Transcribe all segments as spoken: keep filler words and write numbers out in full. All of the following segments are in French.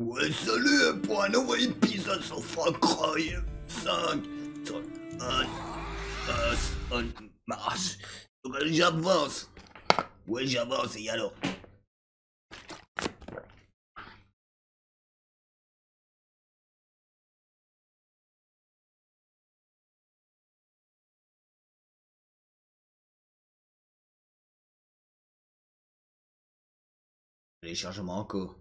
Ouais, salut pour un nouveau épisode sur Far Cry cinq. Un, un, un, marche. Ouais, j'avance. Ouais, j'avance et alors. Téléchargement en cours.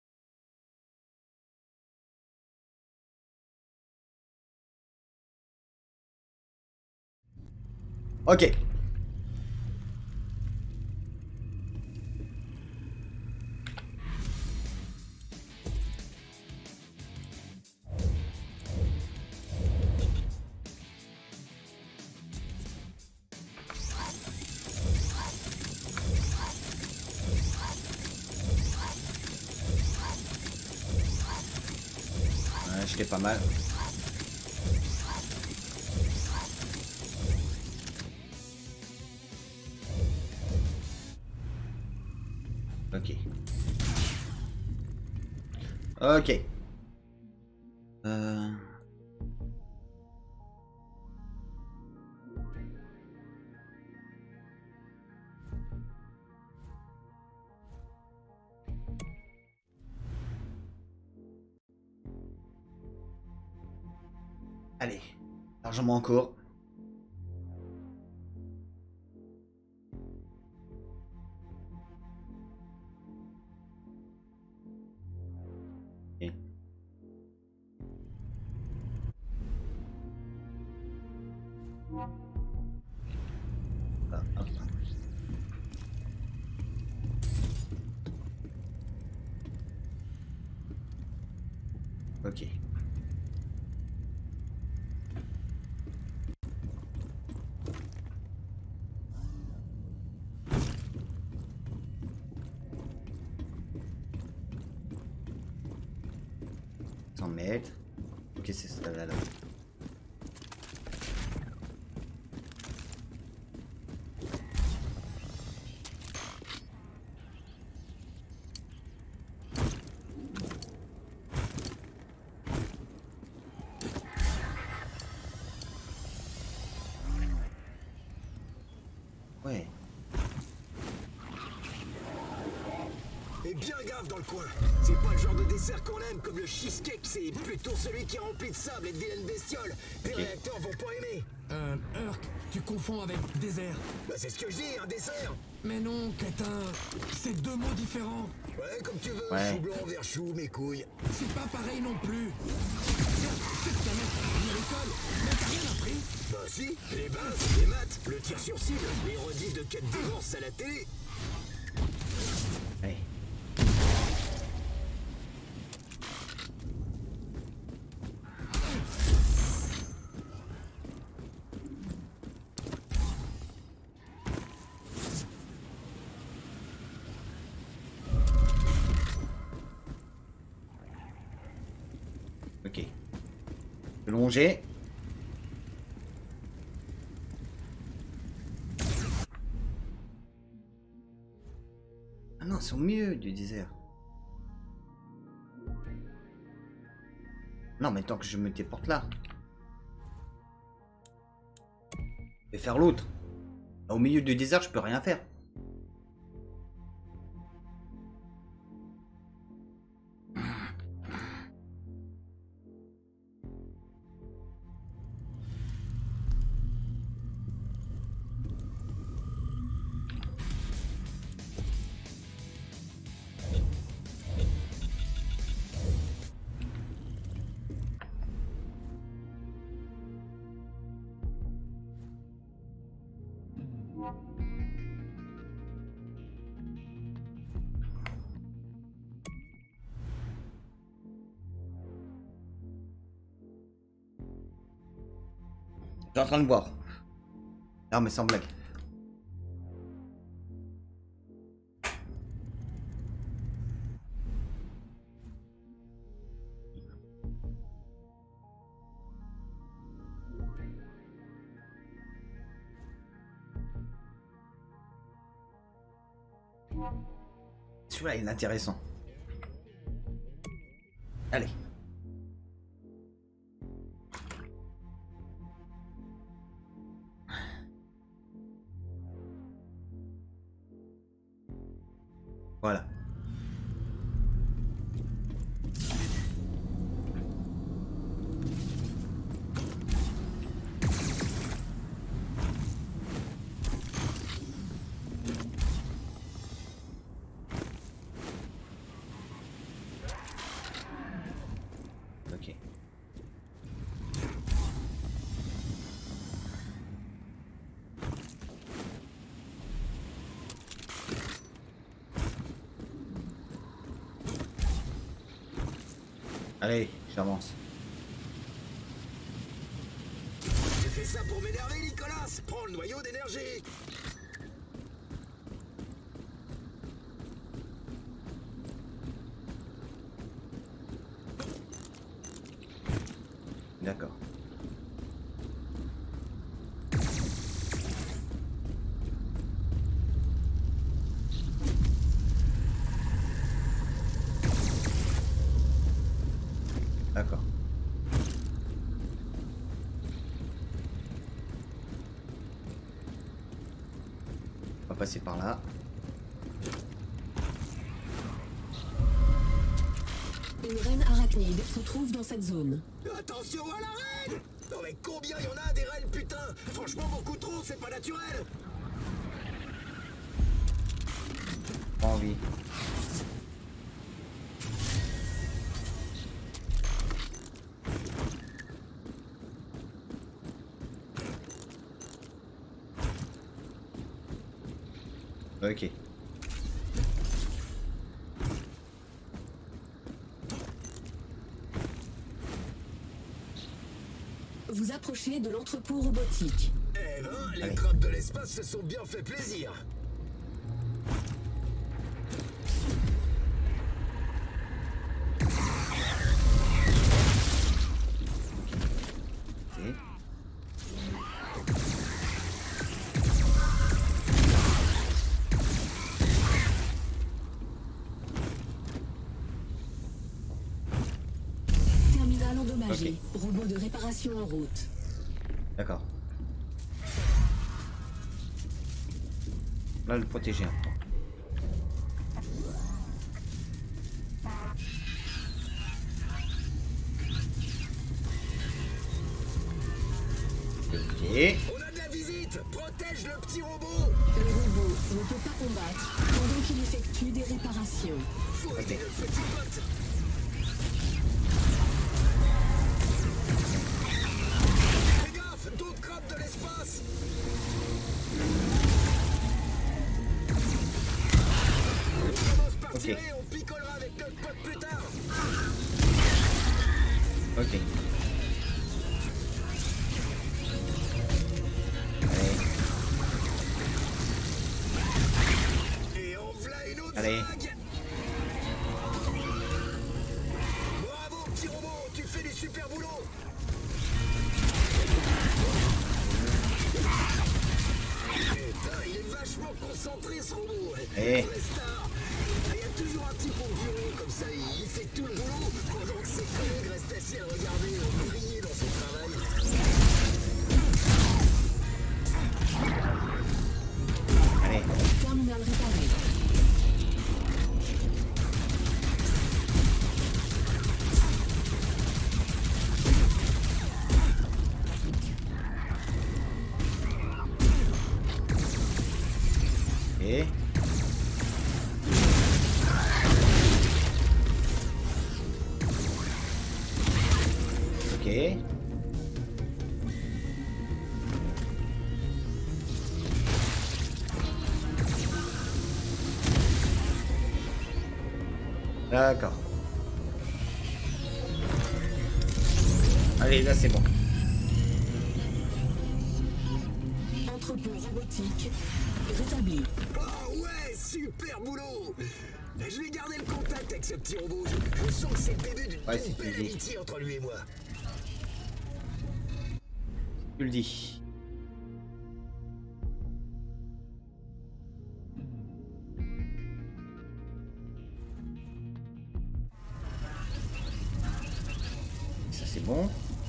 Ok. Ouais, j'étais pas mal. Ok. Ok. Euh... Allez. Largement en cours. Ok. Ah, hop. Ok. cent mètres. Ok, c'est ça là. là. Ouais. Et bien gaffe dans le coin. C'est pas le genre de dessert qu'on aime comme le cheesecake, c'est plutôt celui qui est rempli de sable et de vilaines bestioles. Tes Okay. réacteurs vont pas aimer. Euh, Urk, tu confonds avec désert. Bah c'est ce que je dis, un dessert. Mais non, crétin, c'est deux mots différents. Ouais, comme tu veux, Ouais. chou blanc vers chou, mes couilles. C'est pas pareil non plus. Tiens, c'est ta mère qui à l'école, mais t'as rien appris. Bah si, les bases, les maths, le tir sur cible, les rediffs de quête d'avance à la télé. Allez. Ok. Longer. Ah non, c'est au milieu du désert. Non, mais tant que je me téléporte là. Je vais faire l'autre. Au milieu du désert, je peux rien faire. Je suis en train de boire. Non, mais sans blague. Celui-là, il est intéressant. Allez. Voilà. Ok. Allez, j'avance. J'ai fait ça pour m'énerver, Nicolas. Prends le noyau d'énergie. D'accord. D'accord. On va passer par là. Une reine arachnide se trouve dans cette zone. Attention à la reine. Non mais combien il y en a des reines, putain. Franchement, beaucoup trop, c'est pas naturel. Pas envie. Ok. Vous approchez de l'entrepôt robotique. Eh ben, les Allez. crabes de l'espace se sont bien fait plaisir. Ok. Terminal endommagé. Ok. Robot de réparation en route. D'accord. Là, le protéger un peu. Ok. On a de la visite. Protège le petit robot. Le robot ne peut pas combattre pendant qu'il effectue des réparations. Faut aider le petit pote. Fais gaffe, d'autres crabes de l'espace. On commence par Ok. tirer, on picolera avec notre pote plus tard. Ok. Allez. Et on v'là une autre Allez. vague. Bravo, petit robot, tu fais du super boulot. Putain, il est vachement concentré ce robot. Eh. Vraie star. Il y a toujours un type au bureau comme ça, il fait tout le boulot pendant que ses collègues restent assis à le regarder euh, briller dans son travail. Allez. Terminal réparé. Ok. Ok. D'accord. Allez, là c'est bon. Entrepôt robotique rétabli. Oh ouais, super boulot. Je vais garder le contact avec ce petit robot. Je, je sens que c'est le début d'une Ouais, d'une si tu belle le dis. amitié entre lui et moi. Tu le dis. c'est bon.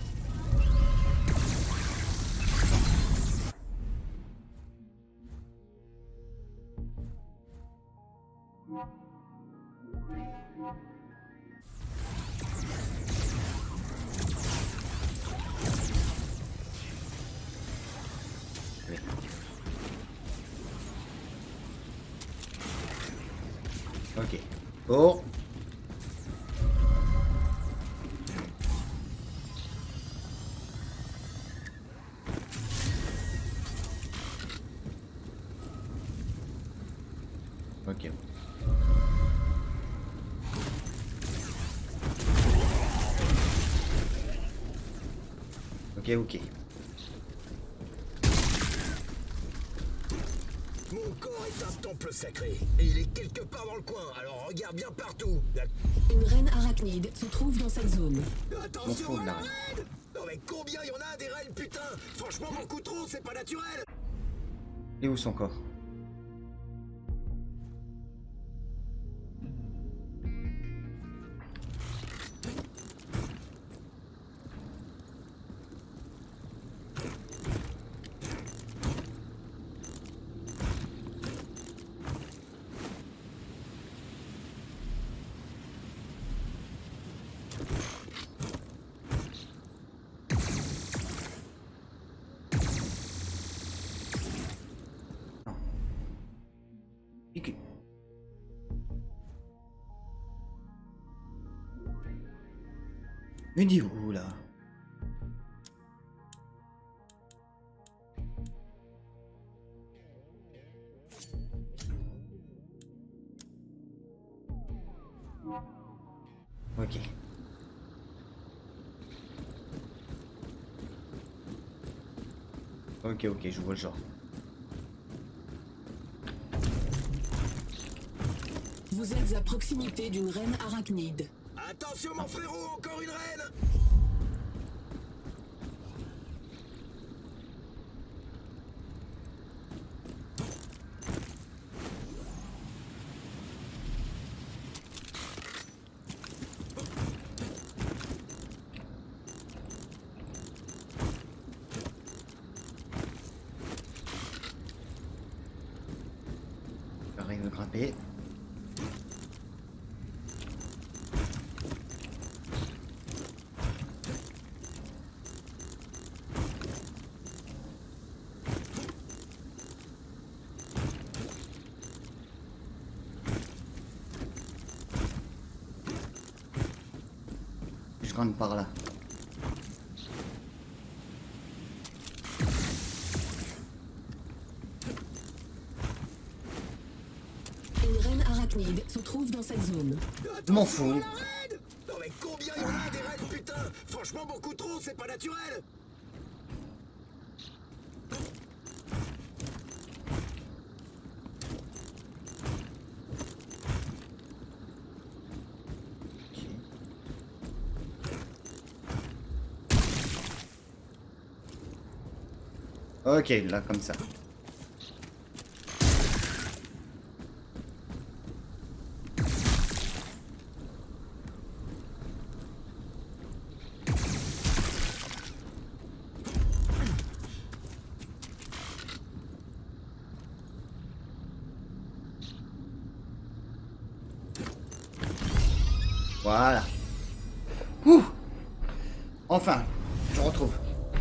Oui. Ok. Bon. Ok. Ok, ok. Mon corps est un temple sacré, et il est quelque part dans le coin, alors regarde bien partout. La- Une reine arachnide se trouve dans cette zone. Attention M'en fous à de la la reine. reine. Non mais combien il y en a des reines, putain? Franchement, beaucoup trop, c'est pas naturel. Et où son corps? Pique. Mais dis où là? Ok. Ok, ok, je vois le genre. Vous êtes à proximité d'une reine arachnide. Attention mon frérot, encore une reine. J'arrive de grimper. Je grimpe par là. Une reine arachnide se trouve dans cette zone. Je m'en Attention à fous. la reine. Non mais combien il y en a des reines, putain? Franchement, beaucoup trop, c'est pas naturel. Ok, là, comme ça. Voilà. Ouh. Enfin, je retrouve.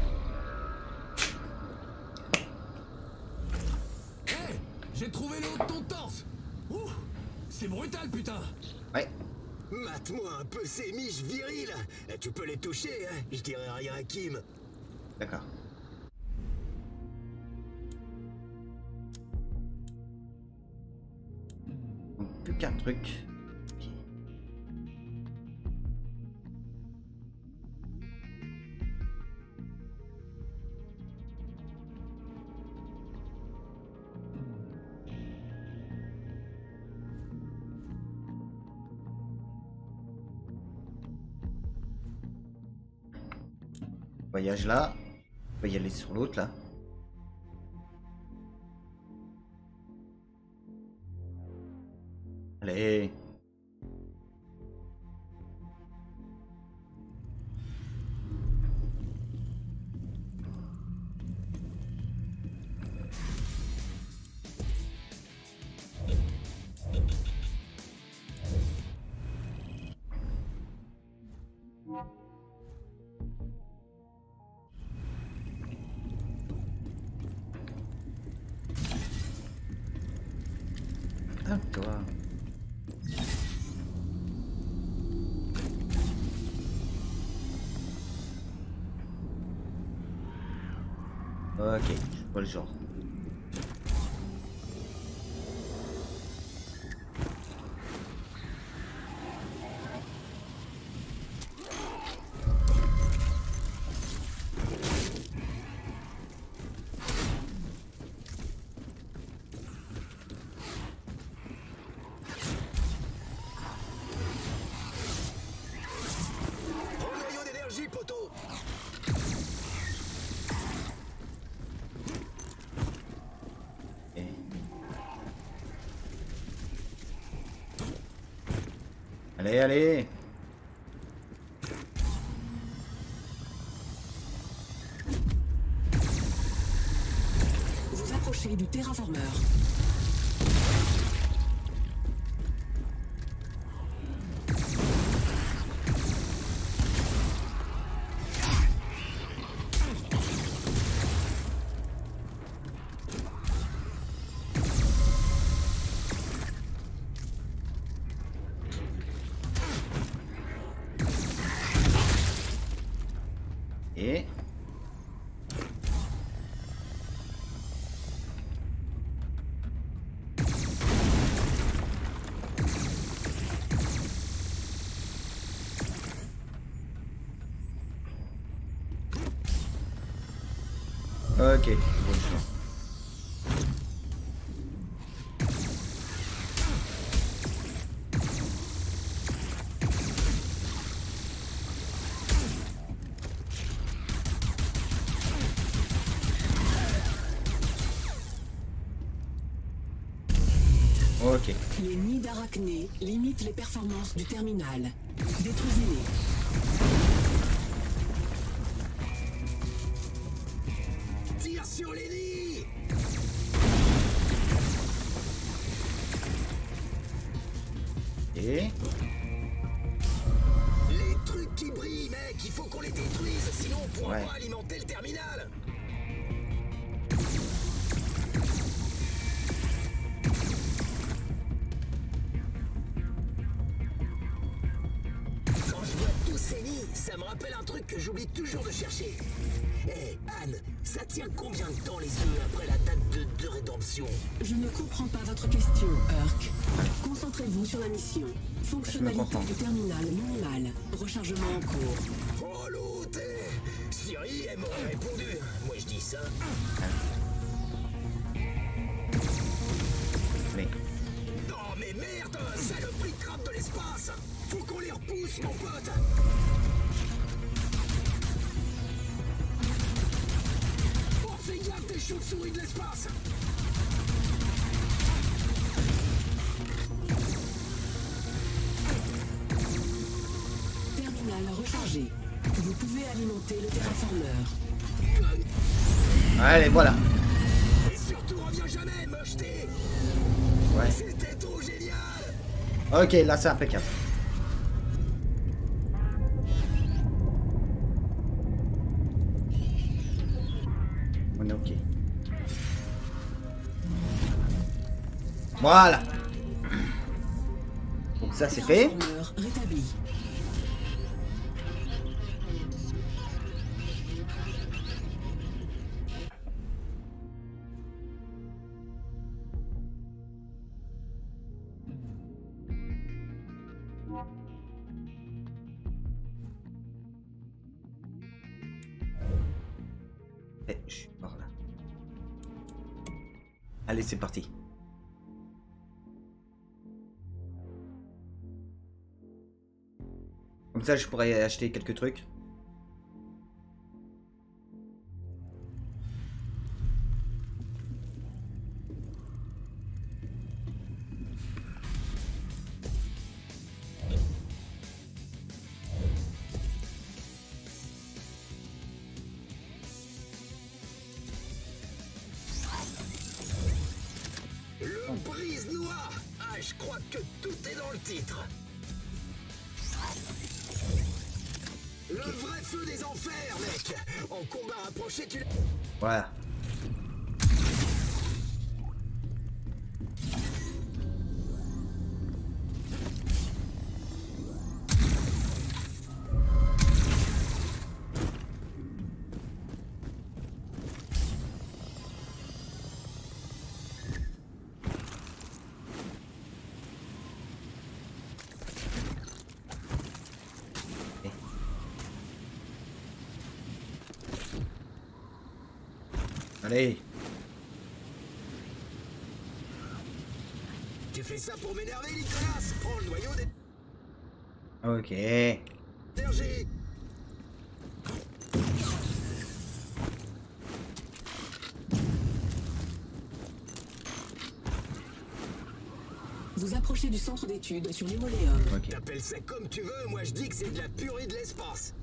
Hé, j'ai trouvé le haut de ton torse. Ouh, c'est brutal, putain. Ouais. Mate-moi un peu ces miches viriles. Eh, tu peux les toucher, hein? Je dirais rien à Kim. D'accord. Donc, plus qu'un truc. Ok. Voyage là. On peut y aller sur l'autre là. Allez. Calme-toi. Ok, je vois le genre. Prends le noyau d'énergie, poteau. Et... Allez, allez. Vous approchez du terraformeur. Et... Ok, je vois le genre. Ok. Les nids d'arachnées limitent les performances du terminal. Détruisez-les. Tire sur les nids. Et... Les trucs qui brillent, mec, il faut qu'on les détruise, sinon on pourra Ouais. pas alimenter le terminal. Quand je vois tous ces nids, ça me rappelle un truc que j'oublie toujours de chercher. Hé, Anne, ça tient combien de temps les œufs après la date de, de rédemption? Je ne comprends pas votre question, Urk. Concentrez-vous sur la mission. Fonctionnalité concentre. du terminal minimale. Rechargement en cours. Oh l'autre, Siri, elle m'aurait répondu. Moi je dis ça. Mais... Non mais merde, saloperie de crabe de l'espace. Faut qu'on les repousse, mon pote. Oh, fais gaffe des chauves-souris de l'espace. Terminal rechargé. Vous pouvez alimenter le terraformeur. Allez, voilà. Et surtout, reviens jamais me jeter. Ouais. C'était trop génial. Ok, là c'est impeccable. On est ok. Voilà. Donc ça c'est fait. Terraformeur rétabli. Eh, je suis par là. Allez, c'est parti. Comme ça, je pourrais acheter quelques trucs. Le brise-noix. Ah, je crois que tout est dans le titre. Le vrai feu des enfers, mec. En combat rapproché, tu... Voilà. Allez. Tu fais ça pour m'énerver, Nicolas. Prends le noyau Ok. d'énergie. Vous approchez du centre d'études sur l'Imoléum. Ok. T'appelles ça comme tu veux, moi je dis que c'est de la purée de l'espace.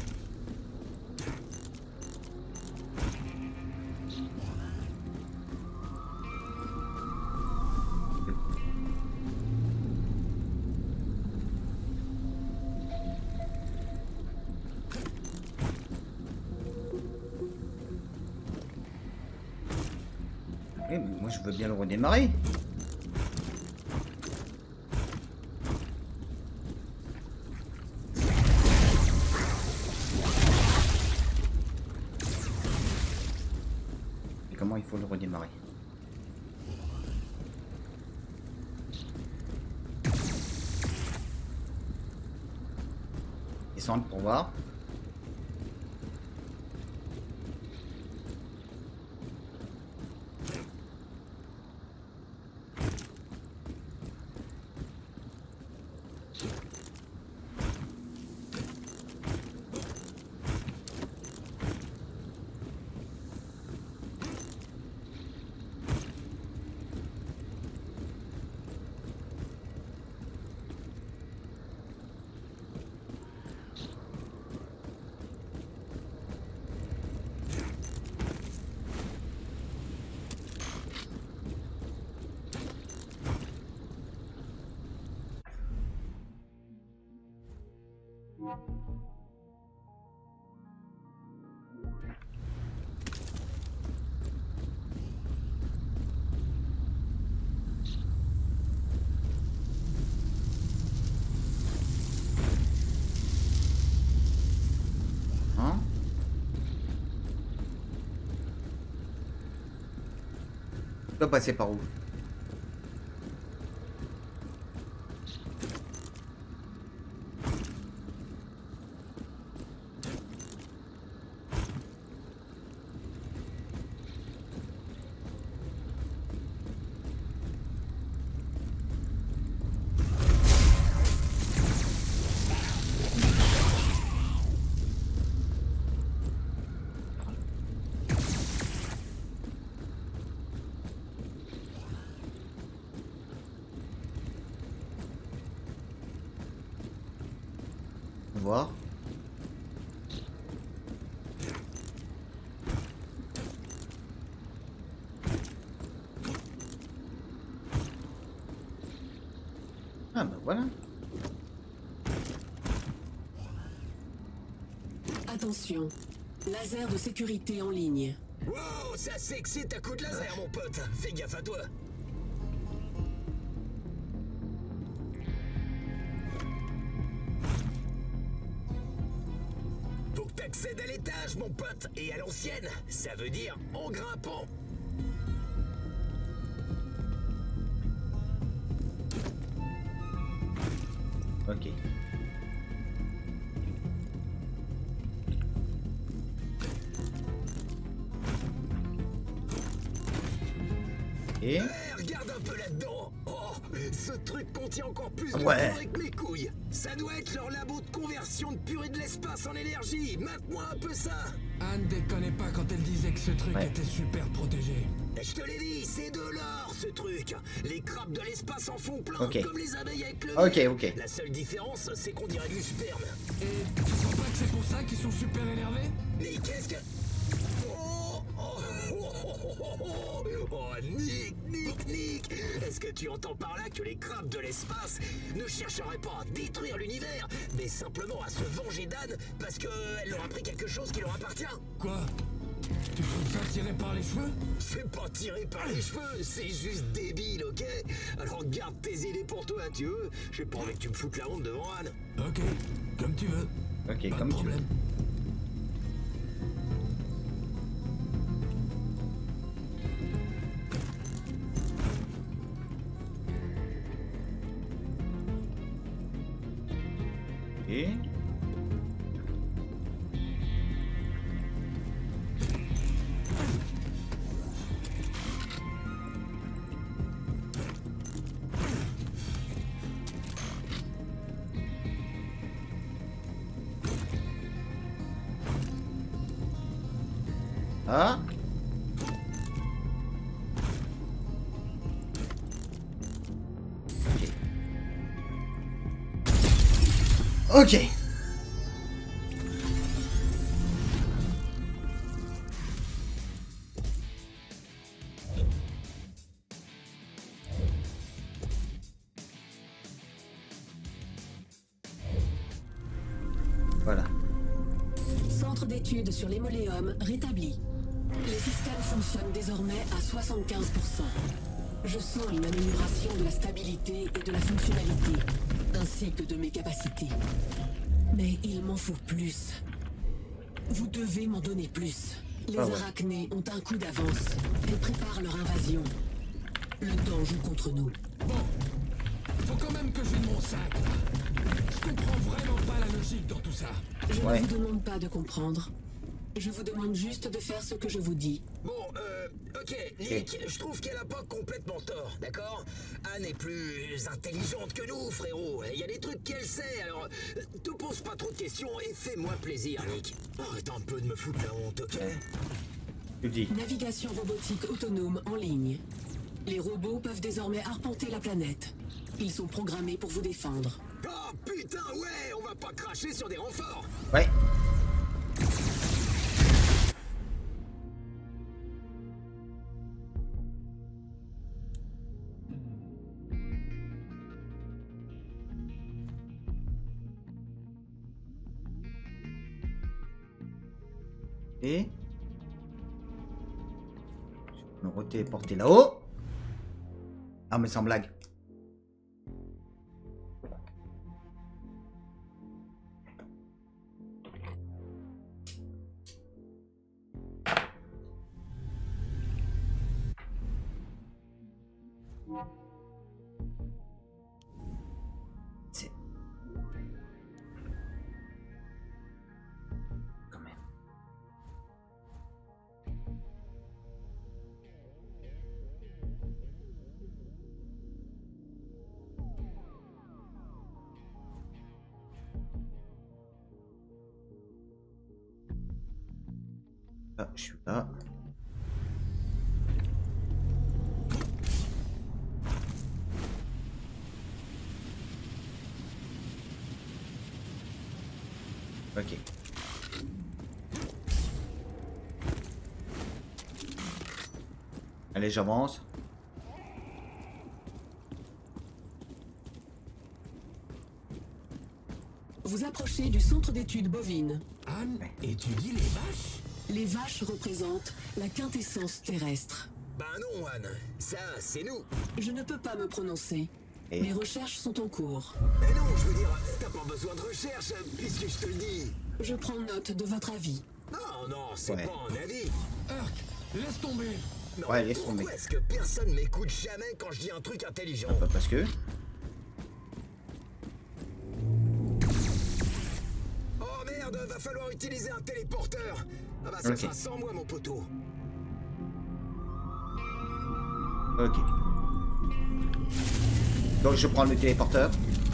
Eh, mais moi je veux bien le redémarrer. Et comment il faut le redémarrer? Descendre pour voir. Hein? Tu dois passer par où? Voir. Ah bah voilà. Attention, laser de sécurité en ligne. Wow, ça s'excite à coup de laser, mon pote. Fais gaffe à toi. Faut que t'accèdes à l'étage, mon pote. Et à l'ancienne, ça veut dire en grimpant. Ok. Et Eh, regarde un peu là-dedans. Oh, ce truc contient encore plus de Ouais. purée que mes couilles. Ça doit être leur labo de conversion de purée de l'espace en énergie. Mate-moi un peu ça. Anne déconnait pas quand elle disait que ce truc Ouais. était super protégé. Et je te l'ai dit, c'est de l'or ce truc. Les crabes de l'espace en font plein, Ok. comme les abeilles avec le Ok, miel. ok. La seule différence, c'est qu'on dirait du sperme. Et tu crois pas que c'est pour ça qu'ils sont super énervés? Mais qu'est-ce que... Oh, oh, oh, oh, oh, oh, oh, Nick, Nick, Nick. Est-ce que tu entends par là que les crabes de l'espace ne chercheraient pas à détruire l'univers, mais simplement à se venger d'Anne parce qu'elle leur a pris quelque chose qui leur appartient? Quoi? Tu trouves ça tiré par les cheveux? C'est pas tiré par les cheveux, c'est juste débile, ok? Alors garde tes idées pour toi, tu veux? J'ai pas envie que tu me foutes la honte devant Anne. Ok, comme tu veux. Ok, Pas comme de tu veux. problème. Et Ah. Ok. Ok. Voilà. Centre d'études sur les moléums rétabli. Les systèmes fonctionnent désormais à soixante-quinze pour cent. Je sens une amélioration de la stabilité et de la fonctionnalité, ainsi que de mes capacités. Mais il m'en faut plus. Vous devez m'en donner plus. Les Ah ouais. arachnés ont un coup d'avance. Elles préparent leur invasion. Le temps joue contre nous. Bon, faut quand même que je vide mon sac. Je comprends vraiment pas la logique dans tout ça. Je Ouais. ne vous demande pas de comprendre. Je vous demande juste de faire ce que je vous dis. Bon, euh, ok, Nick, je trouve qu'elle a pas complètement tort, d'accord? Anne est plus intelligente que nous, frérot. Il y a des trucs qu'elle sait, alors euh, te pose pas trop de questions et fais-moi plaisir, Nick. Arrête un peu de me foutre la honte, ok? Tu dis. Navigation robotique autonome en ligne. Les robots peuvent désormais arpenter la planète. Ils sont programmés pour vous défendre. Oh putain, ouais, on va pas cracher sur des renforts. Ouais. Et je vais me retéléporter là-haut. Ah mais sans blague. C'est quand même. Ah, je suis là. Ok. Allez, j'avance. Vous approchez du centre d'études bovines. Anne étudie les vaches? Les vaches représentent la quintessence terrestre. Bah non, Anne, ça, c'est nous. Je ne peux pas me prononcer. Et- Mes recherches sont en cours. Mais non, je veux dire, t'as pas besoin de recherche, puisque je te le dis. Je prends note de votre avis. Non, non, c'est Ouais. pas un avis. Urk, laisse tomber. Non, Ouais, mais laisse pourquoi tomber. est-ce que personne m'écoute jamais quand je dis un truc intelligent? Pas parce que. Oh merde, va falloir utiliser un téléporteur. Ah bah ça Ok. sera sans moi, mon poteau. Ok. Donc je prends le téléporteur.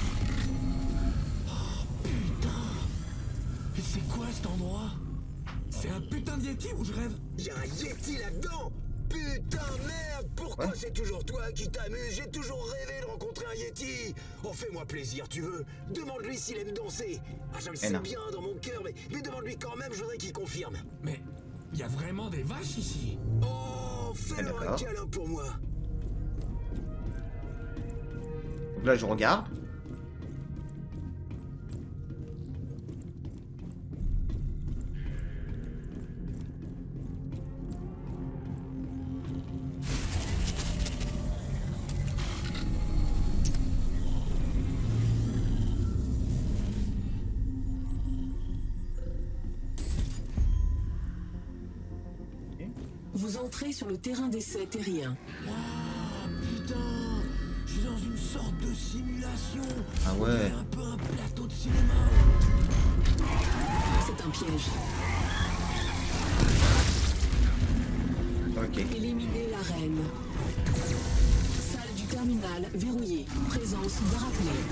Et c'est quoi cet endroit? C'est un putain de Yeti où je rêve? Y a un Yeti là-dedans. Putain, merde, pourquoi Ouais. c'est toujours toi qui t'amuses? J'ai toujours rêvé de rencontrer un Yeti. Oh, fais-moi plaisir, tu veux. Demande-lui s'il aime danser. Ah, je le sais non. bien dans mon cœur, mais, mais demande-lui quand même, je voudrais qu'il confirme. Mais il y a vraiment des vaches ici? Oh, fais-leur un d'accord. câlin pour moi. Donc là je regarde. Vous entrez sur le terrain d'essai terrien. Ah putain, je suis dans une sorte de simulation. Ah On ouais. dirait un peu un plateau de cinéma. C'est un piège. Ok. Éliminez la reine. Salle du terminal verrouillée. Présence d'arachnée.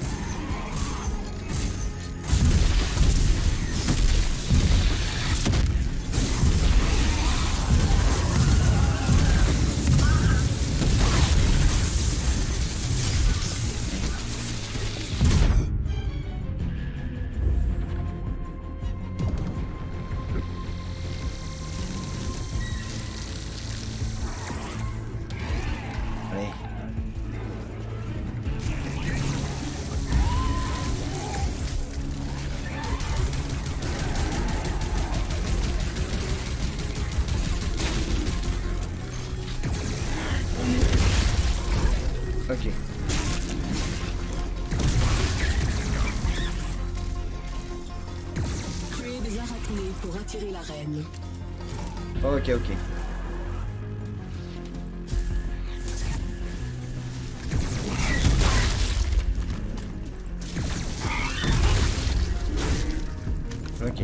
pour attirer la reine. Ok, ok. Ok.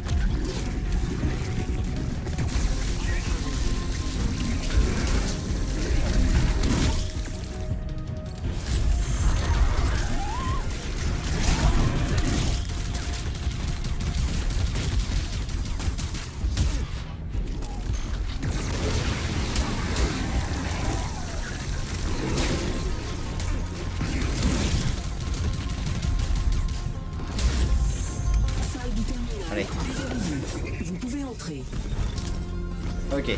Allez. Vous pouvez entrer. Ok.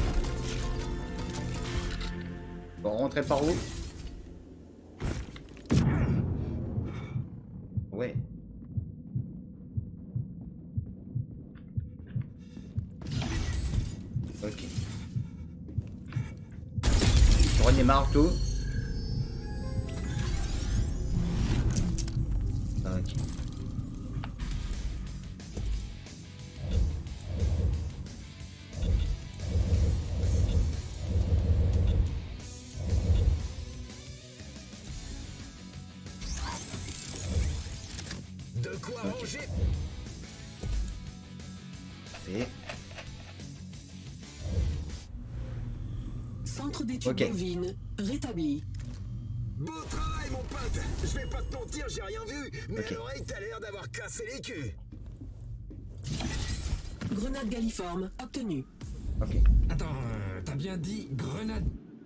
Bon, rentrer par où? Ouais. Ok. Prenez marteau. Ok. De quoi ranger. C'est. Centre d'études Ok. bovines rétabli. Beau travail, mon pote. Je vais pas te mentir, j'ai rien vu. Mais Ok. à l'oreille, t'as l'air d'avoir cassé les culs. Grenade galliforme obtenue. Ok. Attends, euh, t'as bien dit grenade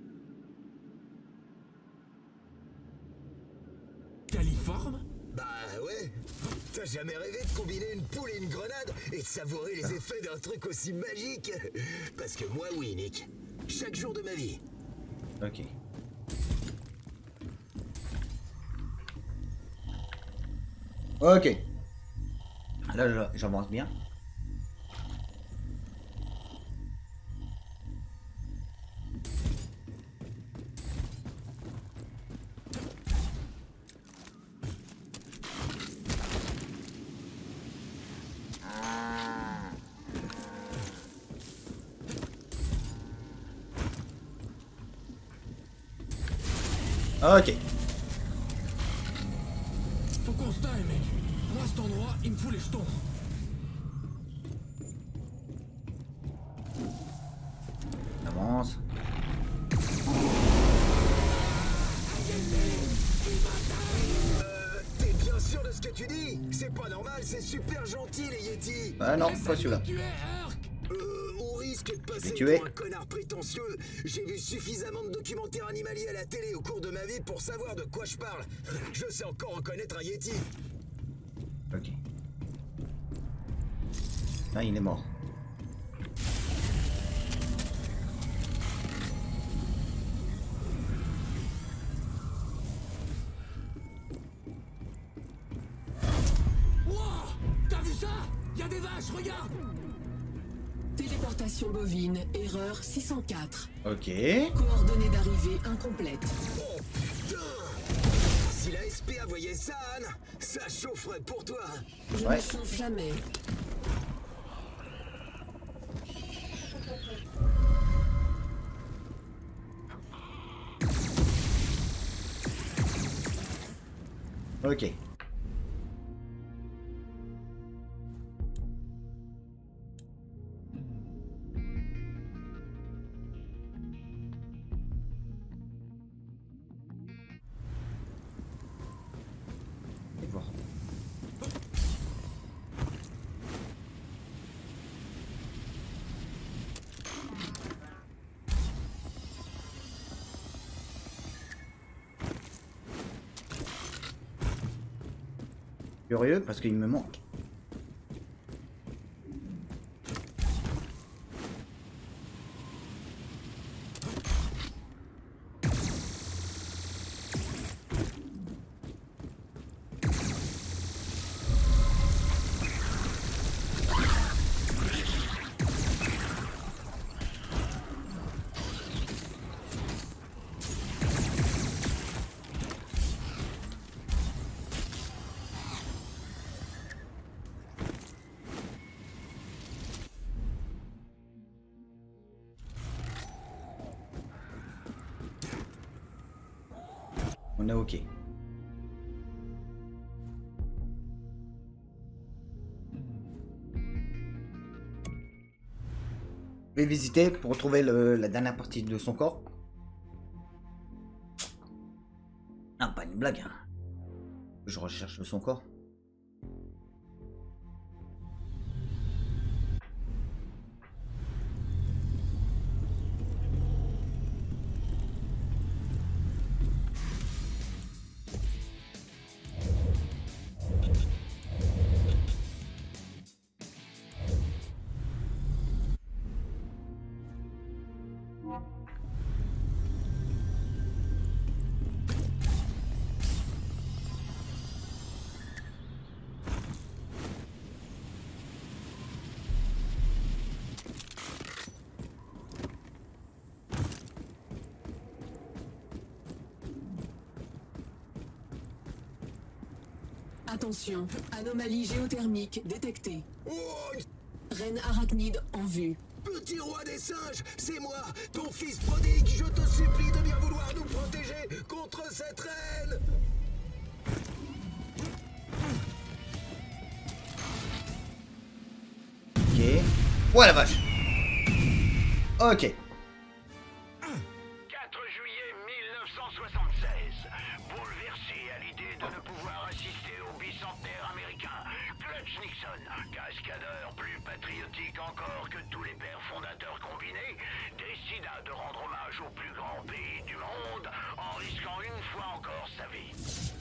califorme? Bah ouais. T'as jamais rêvé de combiner une poule et une grenade et de savourer les effets d'un truc aussi magique? Parce que moi, oui, Nick. Chaque jour de ma vie. Ok. Ok. Là, là, j'avance bien. Ok. Faut qu'on se taille, mec. Moi, cet endroit, il me fout les jetons. Avance. Euh, t'es bien sûr de ce que tu dis? C'est pas normal, c'est super gentil, les Yétis. Ah non, Essaie pas de celui-là. me tuer, Herc. Euh, au risque de passer Les tuer. pour un connard prétentieux, j'ai vu suffisamment de documentaires animaliers à la télé au cours de ma vie pour savoir de quoi je parle. Je sais encore reconnaître un Yéti. Ok. Là, il est mort. Wow, t'as vu ça? Y a des vaches, regarde. Téléportation bovine, erreur six cent quatre. Ok. Coordonnées d'arrivée incomplètes. Oh putain! Si la S P A voyait ça, Anne, ça chaufferait pour toi. Je Ouais. ne chauffe jamais. Ok. Et voir. Curieux parce qu'il me manque. On est ok. Je vais visiter pour retrouver le, la dernière partie de son corps. Ah, pas une blague. Hein. Je recherche son corps. Attention, anomalie géothermique détectée. Oh, Reine arachnide en vue. petit roi des singes, c'est moi, ton fils prodigue. Je te supplie de bien vouloir nous protéger contre cette reine. Ok. Oh la vache. Ok. quatre juillet mille neuf cent soixante-seize. Bouleversé à l'idée de ne pouvoir assister au bicentenaire américain, Clutch Nixon, cascadeur plus patriotique encore que tous les pères fondateurs combinés, décida de rendre hommage au plus grand pays du monde en risquant une fois encore sa vie.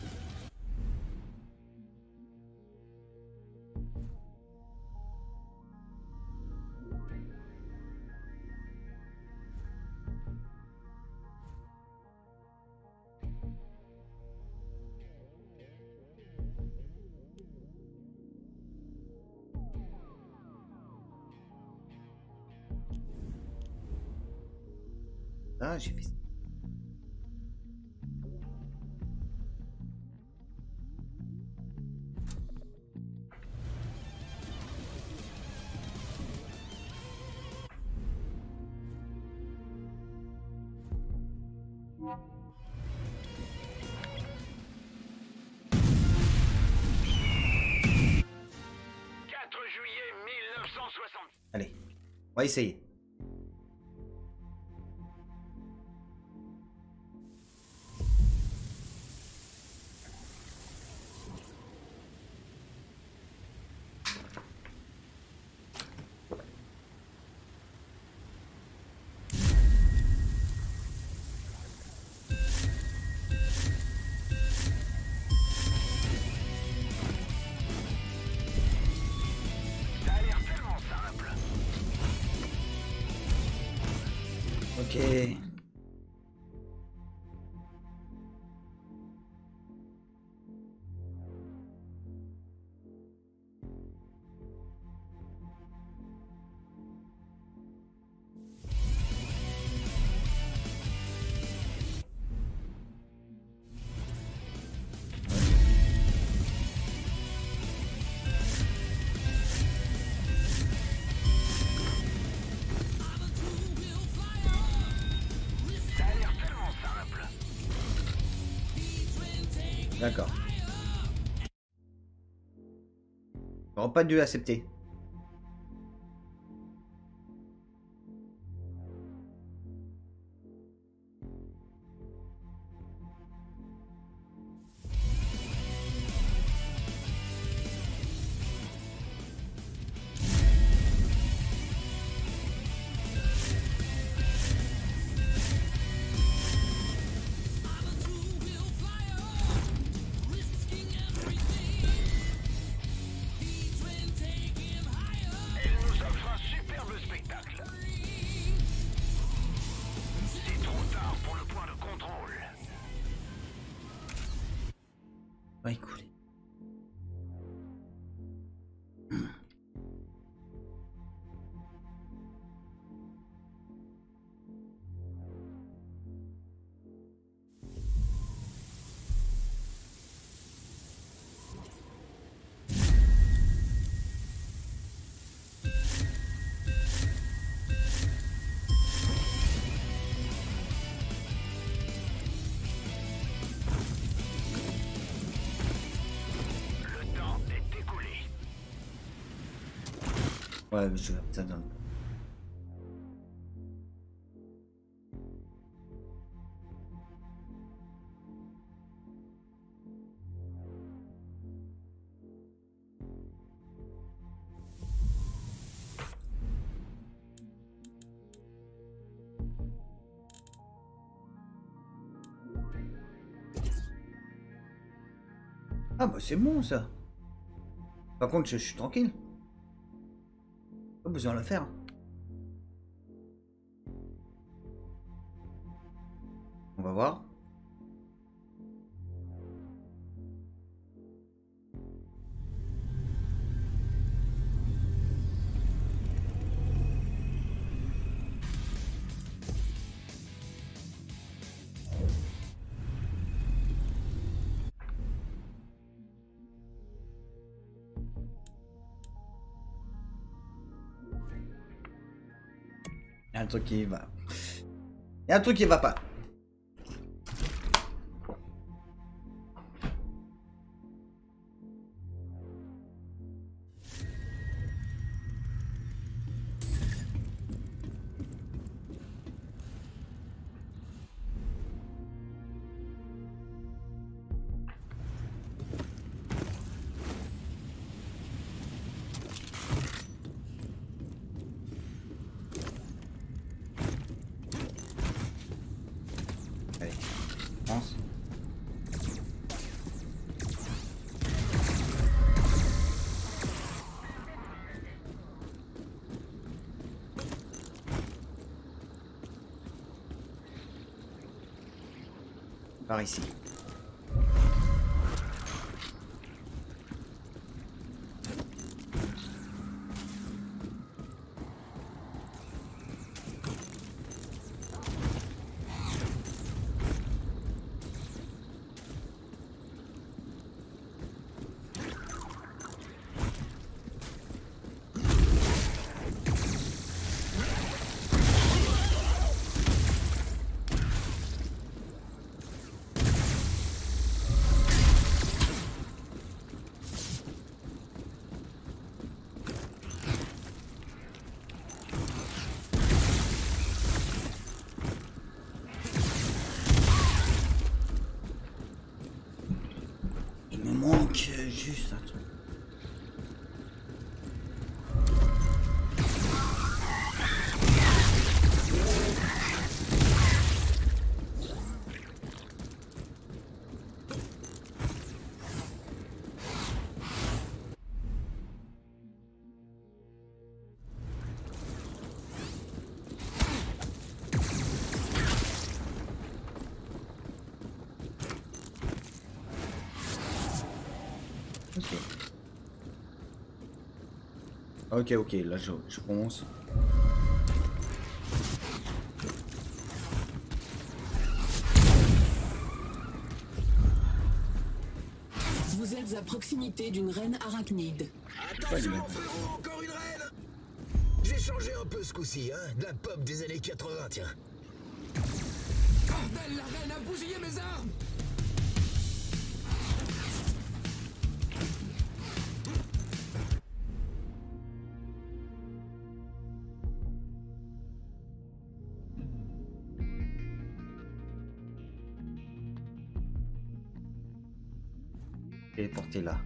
Ah, j'ai fait ça. quatre juillet mille neuf cent soixante. Allez, on va essayer. Ça a l'air tellement simple. Ok. Ça a l'air tellement simple. D'accord. J'aurais pas dû accepter. Elle nous offre un superbe spectacle. C'est trop tard pour le point de contrôle. Va écouler. Ouais, mais je ça donne. Ah bah c'est bon ça. Par contre je, je suis tranquille. Pas besoin de le faire. On va voir. Il y a un truc qui va. Il y a un truc qui va pas. Allez, pense. Par ici. Il me manque juste un truc. Ok, ok, là je, je commence. Vous êtes à proximité d'une reine arachnide. Attention, mon frérot, encore une reine. J'ai changé un peu ce coup-ci, hein. De la pop des années quatre-vingts, tiens. Bordel, la reine a bousillé mes armes. Téléporté là.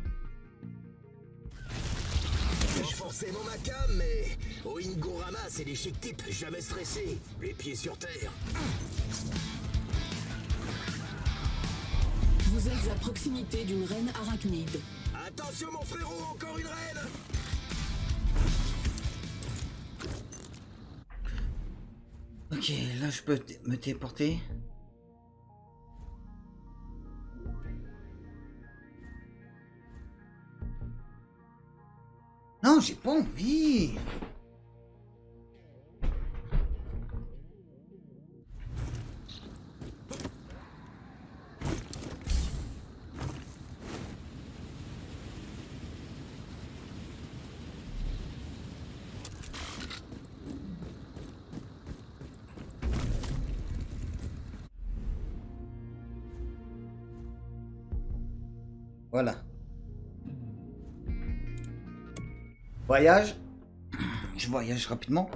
Pas forcément ma cam, mais au Ingorama, c'est des chic types, jamais stressés, les pieds sur terre. Vous êtes à proximité d'une reine arachnide. Attention, mon frérot, encore une reine. Ok, là je peux me téléporter. Non, j'ai pas envie. Voilà. Voyage. je voyage rapidement.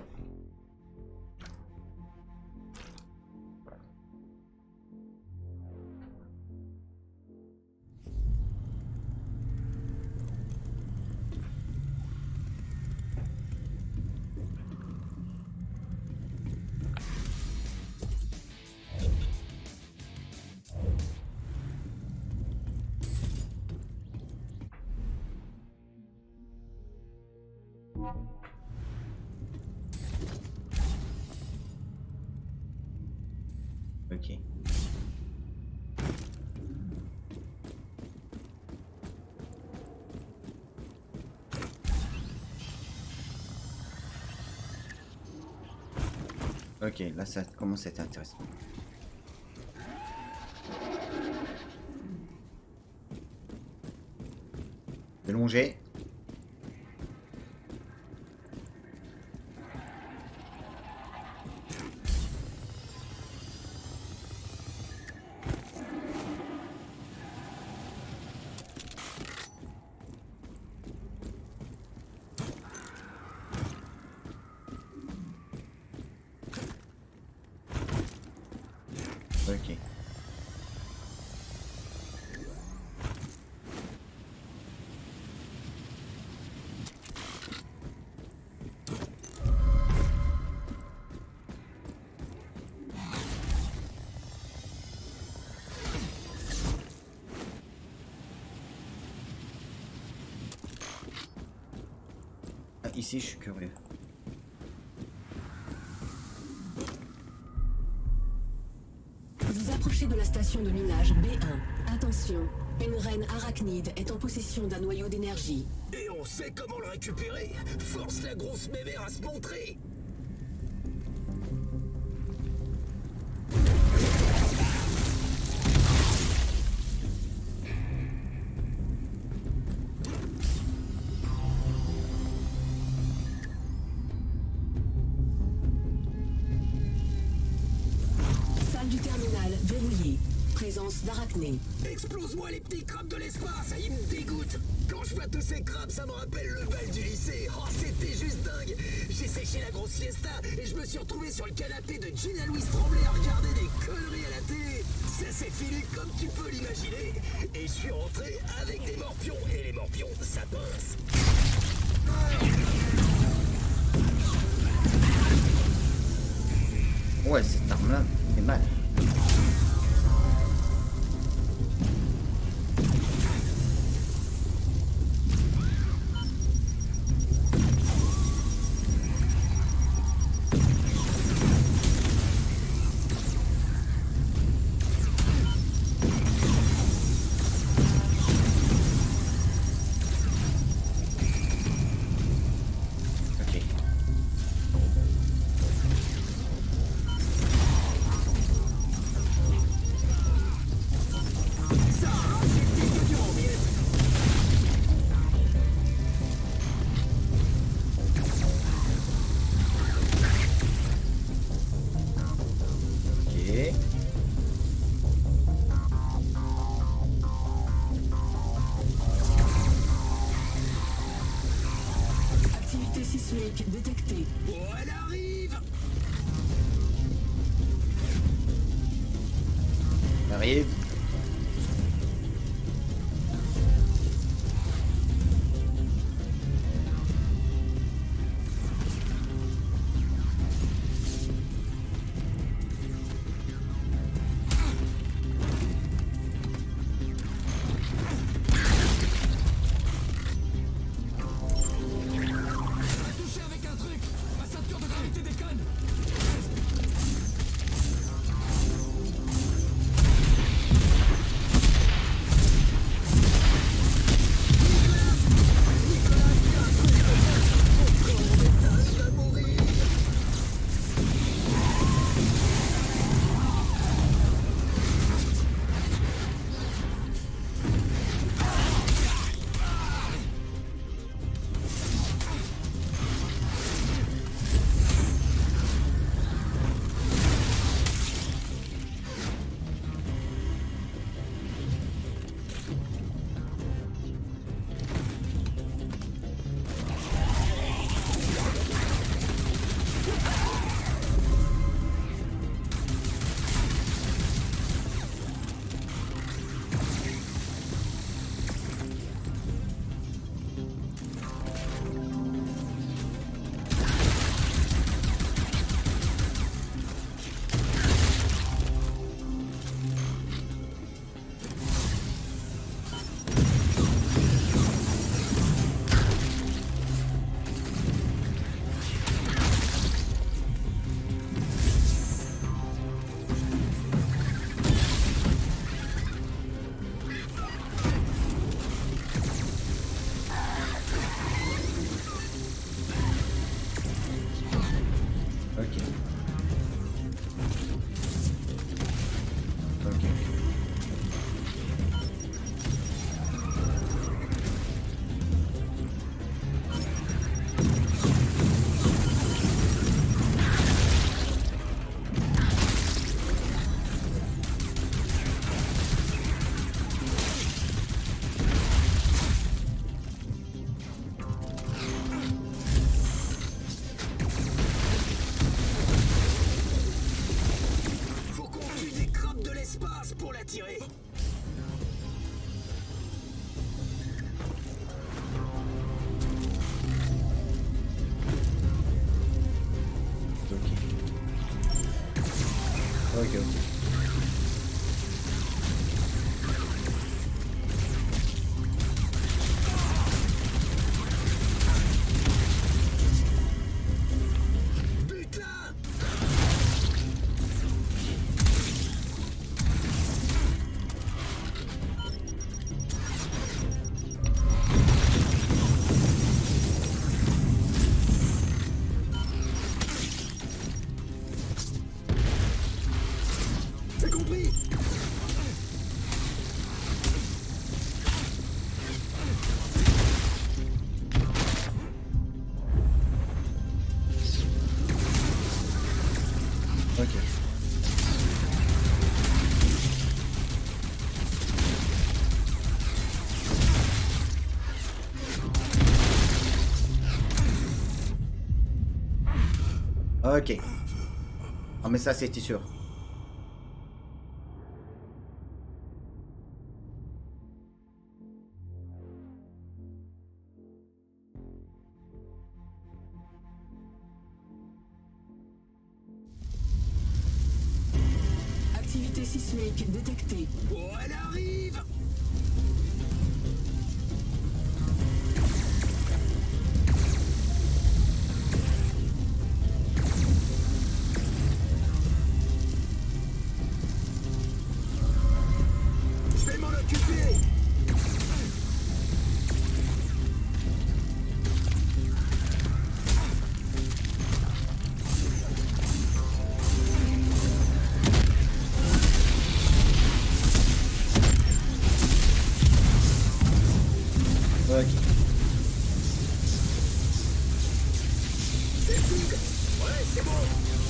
Ok. Ok, là ça commence à être intéressant. De longer. Ok. Ah, ici, je suis curieux. Vous approchez de la station de minage B un. Attention, une reine arachnide est en possession d'un noyau d'énergie. Et on sait comment le récupérer. Force la grosse mémère à se montrer. Salle du terminal verrouillée. Présence d'arachnées. Explose-moi les petits crabes de l'espace, ils me dégoûtent. Quand je vois tous ces crabes, ça me rappelle le bal du lycée. Oh, c'était juste dingue. J'ai séché la grosse siesta et je me suis retrouvé sur le canapé de Gina Louise Tremblay à regarder des conneries à la télé. Ça s'est filé comme tu peux l'imaginer. Et je suis rentré avec des morpions. Et les morpions, ça pince. Ouais, cette arme-là, c'est mal. Détecté. Oh, elle arrive. Arrive. Ok. Ah mais ça c'était sûr. Activité sismique détectée. Oh, elle arrive! Je vais m'en occuper! Ok. C'est vide! Ouais, c'est bon!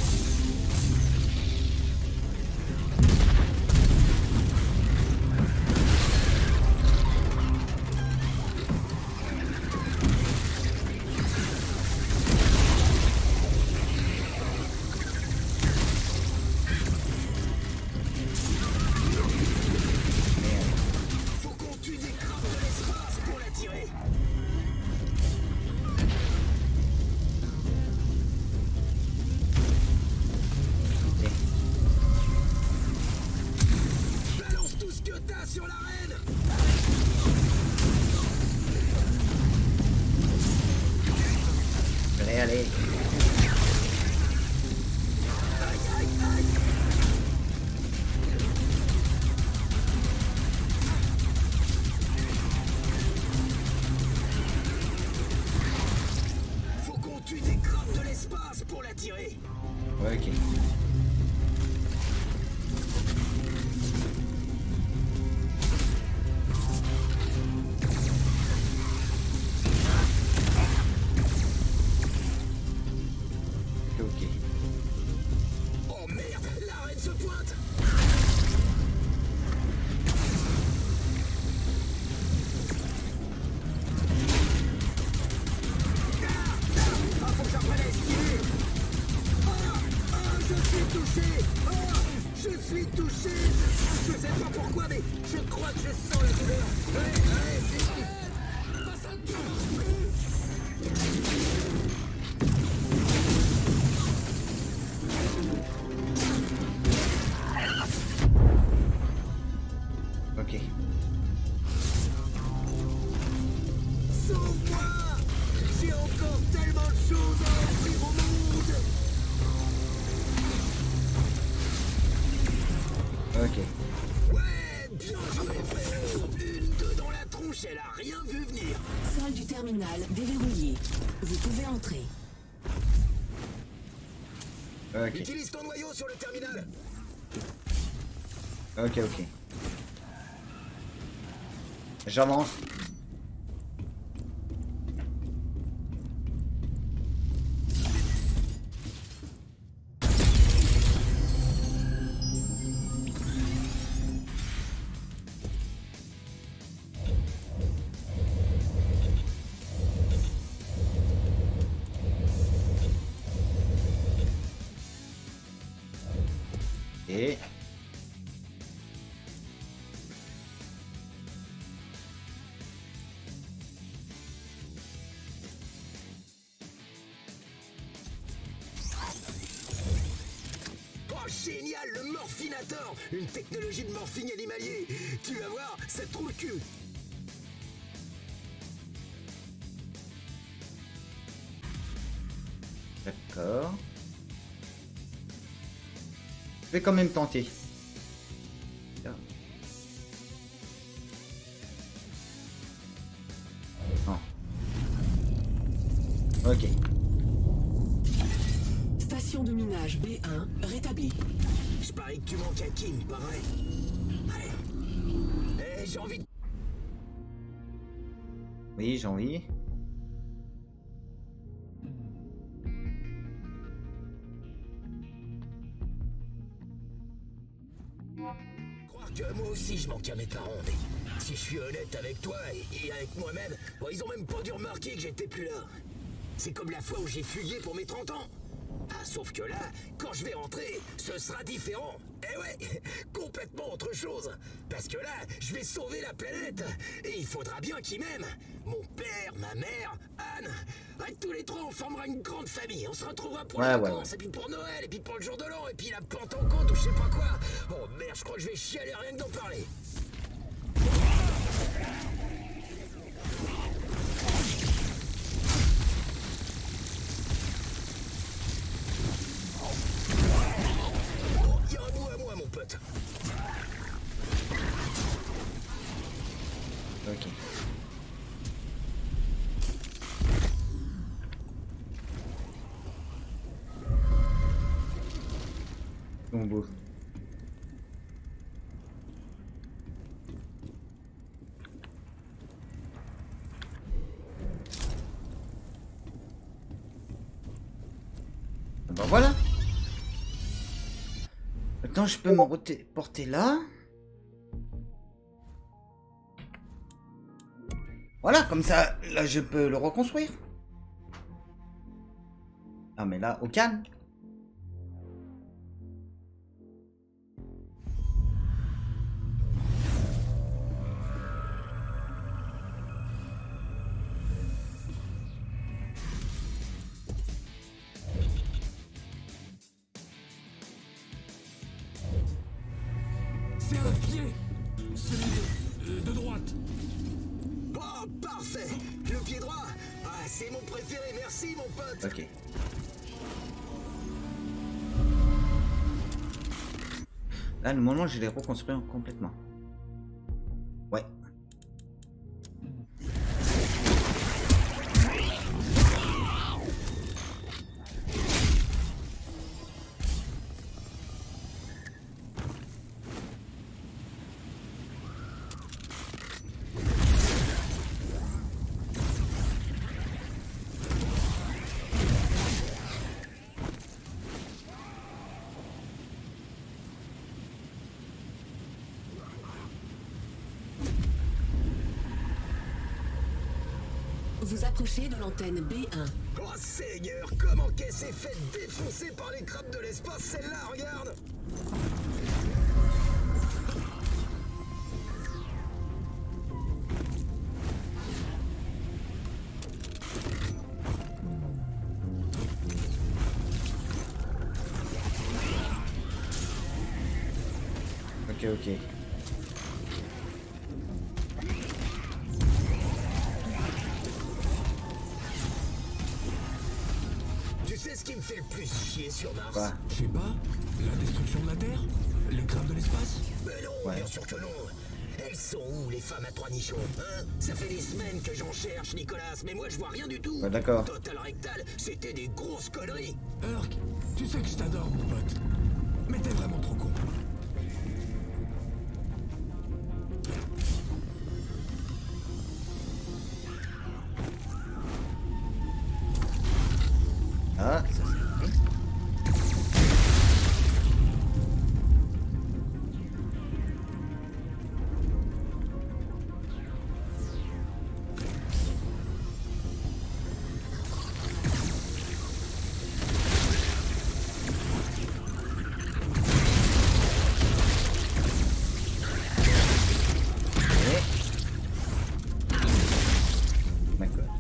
Faut qu'on tue des crabes de l'espace pour l'attirer! Balance tout ce que t'as sur l'arène! Allez, allez. Aïe, aïe, aïe! Faut qu'on tue des crabes de l'espace pour l'attirer! Ok. Ok. Oh merde, l'arène se pointe! Ah, faut que j'apprenne à esquiver! Ah, ah, je suis touché! Ah, je suis touché! Je sais pas pourquoi, mais je crois que je sens la douleur! Allez, allez, c'est... Ok. Sauve-moi! J'ai encore tellement de choses à offrir au monde! Ok. Ouais, bien joué, frérot! Une, deux dans la tronche, elle a rien vu venir! Salle du terminal déverrouillée. Vous pouvez entrer. Ok. Utilise ton noyau sur le terminal! Ok, ok. J'avance. Et... Oh, génial, le morphinator! Une technologie de morphine animalier! Tu vas voir, ça te trouve le cul! D'accord. Je vais quand même tenter. Non. Ok. Station de minage B un rétablie. Je parie que tu manques à Kim, pareil. Allez. Eh, j'ai envie de... Oui, j'ai envie. croire que moi aussi je manque à mes parents, mais si je suis honnête avec toi et, et avec moi-même, bon, ils ont même pas dû remarquer que j'étais plus là. C'est comme la fois où j'ai fugué pour mes trente ans. Ah, sauf que là, quand je vais rentrer, ce sera différent. Eh ouais, complètement autre chose. Parce que là, je vais sauver la planète. Et il faudra bien qu'ils m'aiment. Mon père, ma mère, Anne. Ouais, tous les trois, on formera une grande famille. On se retrouvera pour Ouais, les ouais, vacances, ouais. et puis pour Noël, et puis pour le jour de l'an, et puis la Pentecôte ou je sais pas quoi. Oh merde, je crois que je vais chialer rien que d'en parler. Il y a un bout à moi, mon pote. Ok. Bon beau. Ben voilà. Maintenant je peux me porter là. Voilà, comme ça, là je peux le reconstruire. Ah mais là, au calme. C'est un pied. Celui de, de droite. Oh, parfait. Le pied droit. Ah, c'est mon préféré. Merci, mon pote. Ok. Là, le moment, je l'ai reconstruit complètement. Ouais. Vous approchez de l'antenne B un. Oh, Seigneur, comment qu'elle s'est fait défoncer par les crabes de l'espace, celle-là, regarde. Ok, ok. Tu sais ce qui me fait le plus chier sur Mars? Quoi? Je sais pas. La destruction de la Terre. Les crabes de l'espace. Mais non, Ouais. bien sûr que non. Elles sont où, les femmes à trois nichons, hein? Ça fait des semaines que j'en cherche, Nicolas, mais moi je vois rien du tout. Ouais, d'accord. Total Rectal, c'était des grosses conneries. Urk, tu sais que je t'adore, mon pote. Mais t'es vraiment trop con. Ah, ça c'est... D'accord.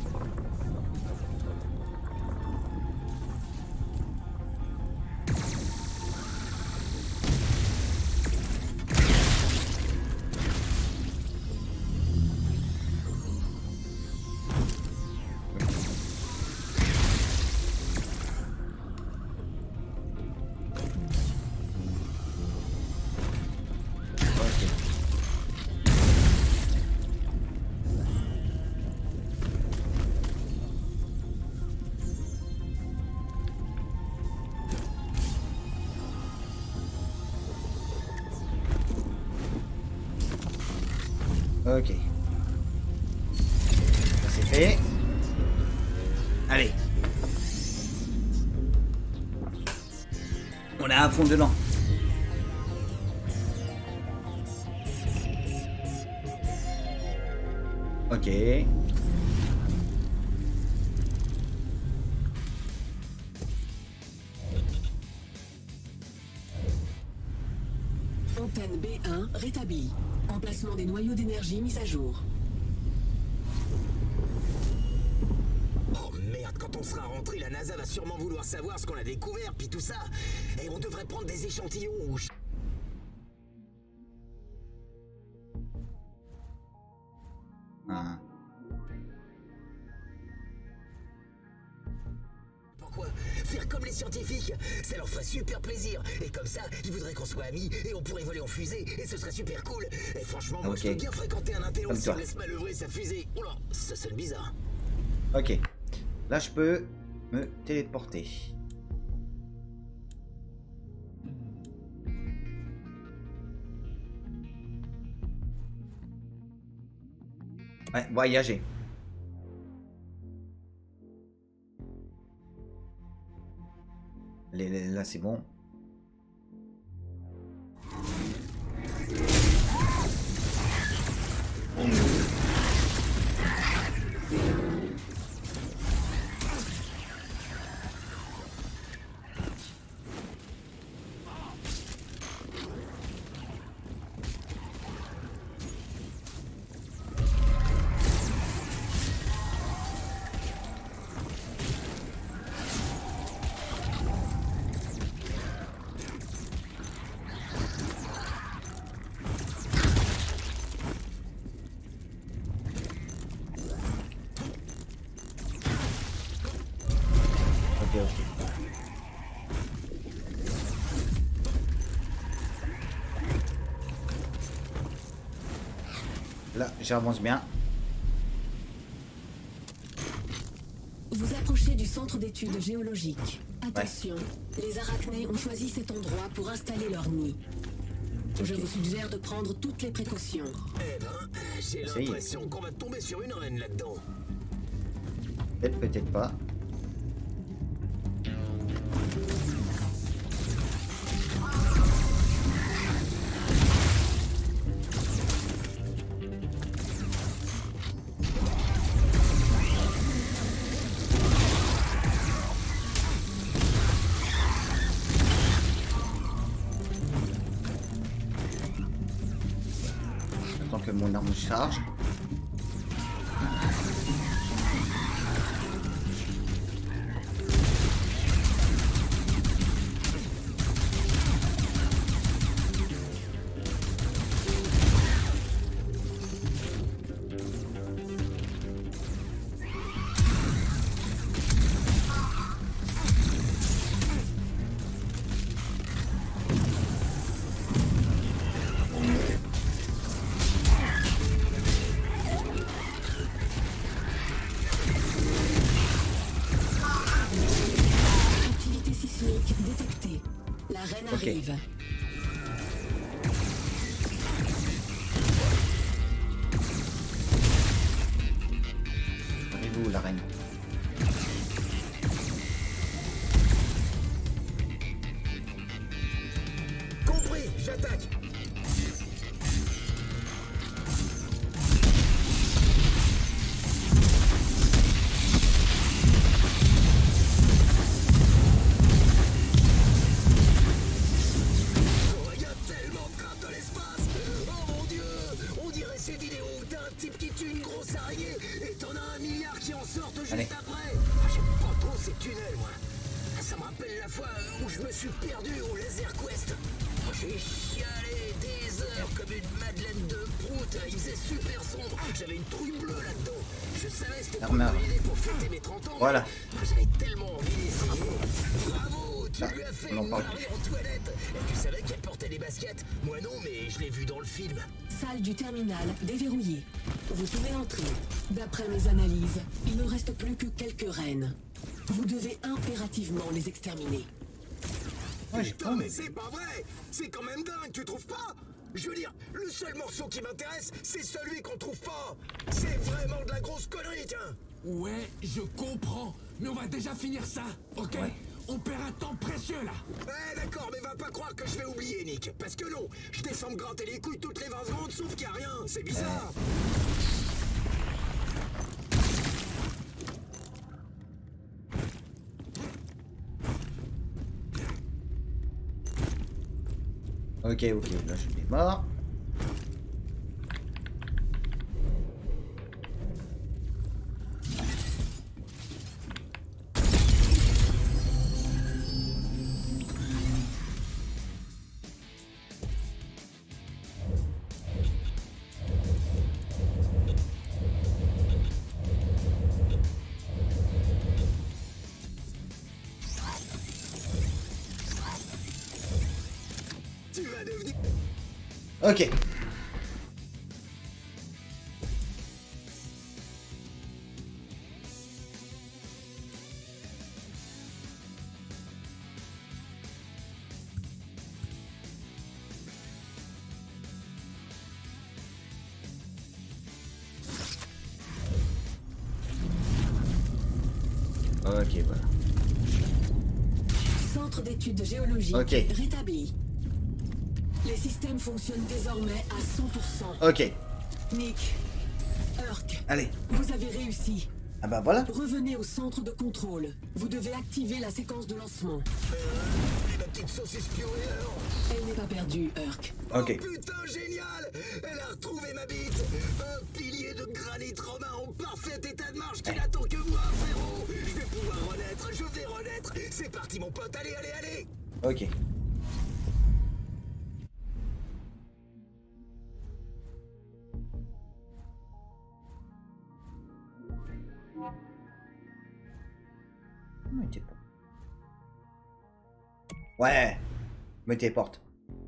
Ok. Ça c'est fait. Allez. On est à fond dedans. Ok. B un rétabli. Emplacement des noyaux d'énergie mis à jour. Oh merde, quand on sera rentré, la NASA va sûrement vouloir savoir ce qu'on a découvert, puis tout ça. Et on devrait prendre des échantillons ou... je- Ah. Pourquoi? Faire comme les scientifiques, ça leur ferait super plaisir. Et comme ça, ils voudraient qu'on soit amis et on pourrait voler en fusée et ce serait super cool. Et franchement, moi Ok. je peux bien fréquenter un intello Comme si toi. on laisse manœuvrer sa fusée. Oula, ça sonne bizarre. Ok. Là, je peux me téléporter. Ouais, voyager. Allez, là, c'est bon. Ok, ok. Là, j'avance bien. Vous approchez du centre d'études géologiques. Attention, les arachnés ont choisi cet endroit pour installer leur nid. Je vous suggère de prendre toutes les précautions. Eh ben, j'ai Essayez. l'impression qu'on va tomber sur une reine là-dedans. Peut-être, peut-être pas. J'attends que mon arme charge. Activité sismique détectée. La reine Ok. arrive. Arrive où la reine? Compris, j'attaque. Oh, il y a tellement de crabes dans l'espace. Oh mon dieu, on dirait ces vidéos où t'as un type qui tue une grosse araignée et t'en as un milliard qui en sortent juste Allez. après. Ah, j'aime pas trop ces tunnels, moi. Ah, ça me rappelle la fois où je me suis perdu au Laser Quest. Oh, j'ai chialé des heures comme une madeleine de prout. Il faisait super sombre. J'avais une trouille bleue là-dedans. Je savais c'était pas une Merde. bonne idée pour fêter mes trente ans. mais Voilà. J'avais tellement envie d'essayer. Bravo, tu Ah, lui as fait on en une parle marée en toilette. Et tu savais qu'elle portait des baskets? Moi non, mais je l'ai vu dans le film. Salle du terminal déverrouillée. Vous pouvez entrer. D'après mes analyses, il ne reste plus que quelques reines. Vous devez impérativement les exterminer. Ouais, j'ai Putain, pas. mais c'est pas vrai! C'est quand même dingue, tu trouves pas? Je veux dire, le seul morceau qui m'intéresse, c'est celui qu'on trouve pas! C'est vraiment de la grosse connerie, tiens! Ouais, je comprends. Mais on va déjà finir ça, ok? Ouais. On perd un temps précieux là. Ouais, d'accord, mais va pas croire que je vais oublier, Nick. Parce que non, je descends me gratter les couilles toutes les vingt secondes, sauf qu'il y a rien. C'est bizarre! Ok, ok, là je suis mort. Tu vas devenir... Ok. Ok, voilà. Centre d'études géologiques Ok. rétabli. Les systèmes fonctionnent désormais à cent pour cent. Ok. Nick, Urk, Allez. vous avez réussi. Ah bah voilà. Revenez au centre de contrôle. Vous devez activer la séquence de lancement. La petite saucisse purée alors. Elle n'est pas perdue, Urk. Ok. Oh putain, génial. Elle a retrouvé ma bite. Un pilier de granit romain en parfait état de marche qui n'attend que moi, frérot. Je vais pouvoir renaître, je vais renaître. C'est parti, mon pote. Allez, allez, allez. Ok. Mettez pas. Ouais. Mettez porte.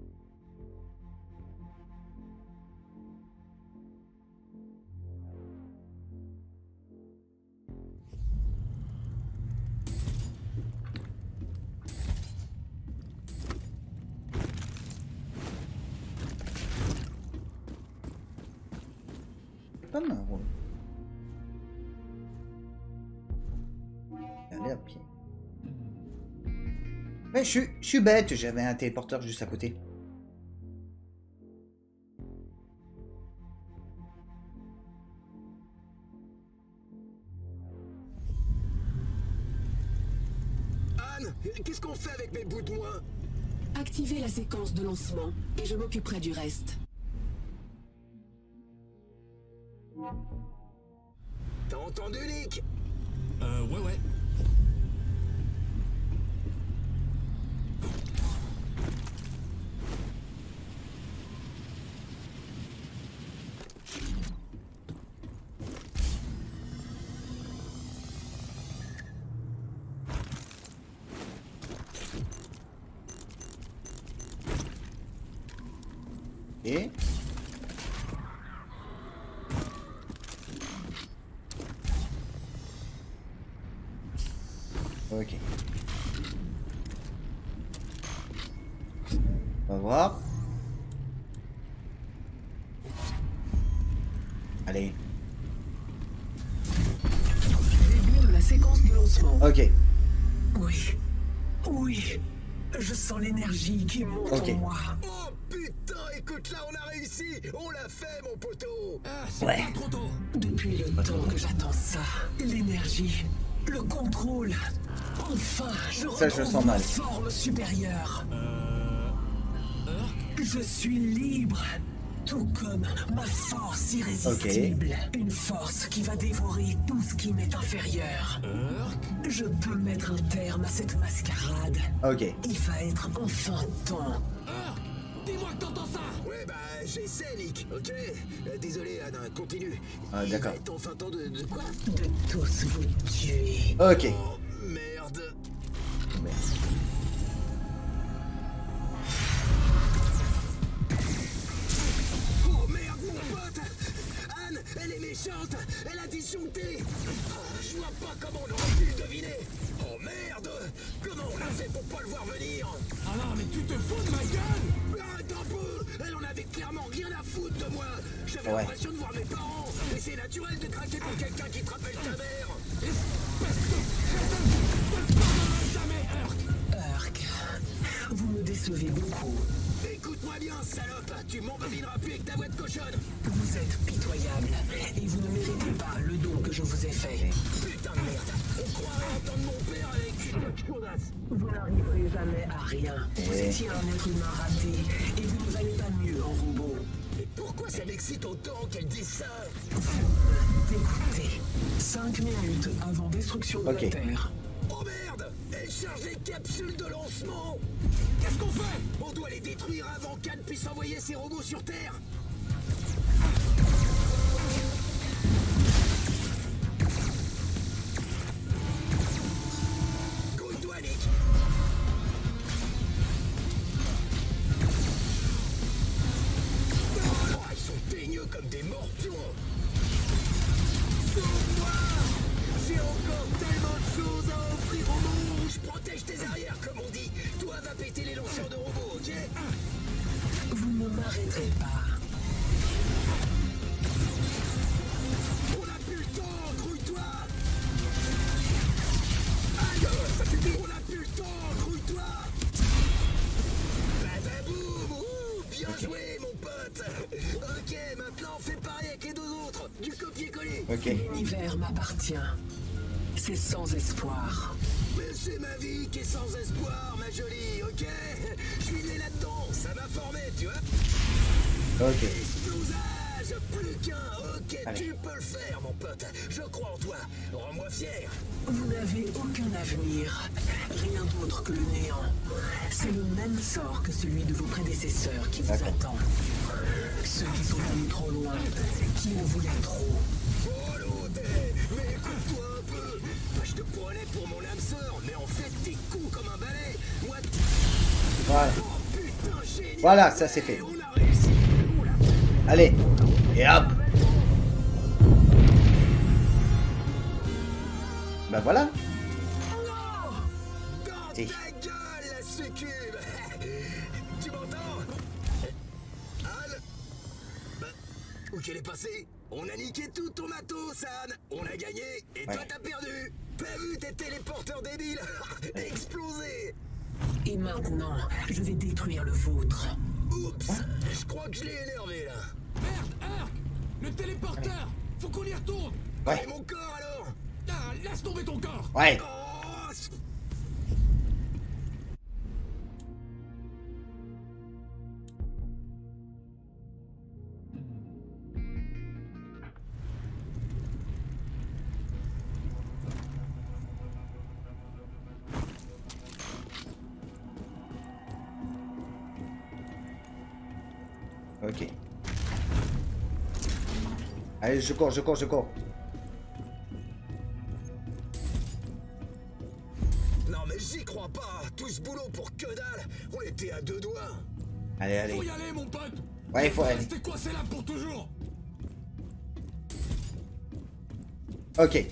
Pas mal, ouais. Aller à pied. Mais je suis, je suis bête, j'avais un téléporteur juste à côté. Anne, qu'est-ce qu'on fait avec mes bouts de moi? Activez la séquence de lancement et je m'occuperai du reste. T'as entendu, Nick? Euh, ouais, ouais. Et... Ok. On va voir. Allez. Début de la séquence de lancement. Ok. Oui. Oui. Je sens l'énergie qui monte Ok. en moi. Oh putain, écoute là, on a réussi. On l'a fait, mon poteau. Ah, c'est Ouais. pas trop tôt. Depuis le temps que j'attends ça. L'énergie. Le contrôle. Enfin, je Ça, je retrouve sens ma mal. forme supérieure. Euh... Urk? Je suis libre. Tout comme ma force irrésistible. Une force qui va dévorer tout ce qui m'est inférieur. Urk? Je peux mettre un terme à cette mascarade. Ok. Il va être enfin temps. Urk? Dis-moi que t'entends ça. Ouais, bah, j'essaie, Nick, ok? Euh, Désolé, Anne, continue. Ah, Il d'accord. va être enfin temps de, de quoi? De tous vous tuer. Ok. Oh, merde. Merci. Oh, merde, mon pote. Anne, elle est méchante. Elle a disjoncté. Oh, je vois pas comment on aurait pu le deviner. Oh, merde. Comment on a fait pour pas le voir venir? Ah non, mais tu te fous de ma gueule. Arrête un peu. Elle en avait clairement rien à foutre de moi. J'avais Ouais. l'impression de voir mes parents. Et c'est naturel de craquer pour quelqu'un qui te rappelle ta mère. Jamais, Urk. Urk, vous me décevez beaucoup. Écoute-moi bien, salope. Tu m'embobineras plus avec ta voix de cochonne. Vous êtes pitoyable et vous ne méritez pas le don que je vous ai fait. Putain de On croirait entendre mon père avec une chaudasse. Vous n'arriverez jamais à rien. Vous étiez un être humain raté et vous ne valez pas mieux en robot. Mais pourquoi ça m'excite autant qu'elle dise ça? Écoutez, cinq minutes avant destruction de Ok. la Terre. Oh merde! Elle charge les capsules de lancement! Qu'est-ce qu'on fait? On doit les détruire avant qu'Anne puisse envoyer ses robots sur Terre! Grouille-toi, Nick! Oh, ils sont teigneux comme des morpions! Sauve-moi! J'ai encore tellement de choses à offrir au monde! Je protège tes arrières, comme on dit! Toi, va péter les lanceurs de robots, ok? Vous ne m'arrêterez pas. On n'a plus le temps, grouille-toi! Aïe, ça suffit! On n'a plus le temps, grouille-toi! Badaboum! Ouh, bien joué, mon pote! Ok, maintenant fais pareil avec les deux autres! Du copier-coller! Ok. L'univers m'appartient. C'est sans espoir. Mais c'est ma vie qui est sans espoir, ma jolie, ok? Je suis né là-dedans, ça m'a formé, tu vois? Ok. Explosage, plus qu'un, ok, Allez. tu peux le faire, mon pote. Je crois en toi, rends-moi fier. Vous n'avez aucun avenir. Rien d'autre que le néant. C'est le même sort que celui de vos prédécesseurs qui vous D'accord. attend. Ceux qui sont allés trop loin, qui en voulaient trop. Oh l'autre, mais écoute-toi un peu. Moi, je te prenais pour mon âme sœur, mais en fait, t'es con comme un balai. Moi, t- Voilà. oh putain, génial. Voilà, ça c'est fait. On a réussi. Oula. Allez. Et hop. Bah voilà. Dans Si. ta gueule, la succube. Tu m'entends? Anne? Bah, où qu'elle est passée? On a niqué tout ton matos, Anne. On a gagné, et toi Ouais. t'as perdu. T'as vu tes téléporteurs débiles? Explosés. Et maintenant, je vais détruire le vôtre. Oups, je crois que je l'ai énervé, là. Merde, Herc! Le téléporteur! Faut qu'on y retourne! Ouais. Et mon corps, alors? Ah, laisse tomber ton corps! Ouais. Oh, c'est- Ok. Allez, je cours, je cours, je cours. Non mais j'y crois pas. Tout ce boulot pour que dalle. On était à deux doigts. Allez, allez. Faut y aller, mon pote! Ouais, il faut aller. Rester coincé là pour toujours! Ok.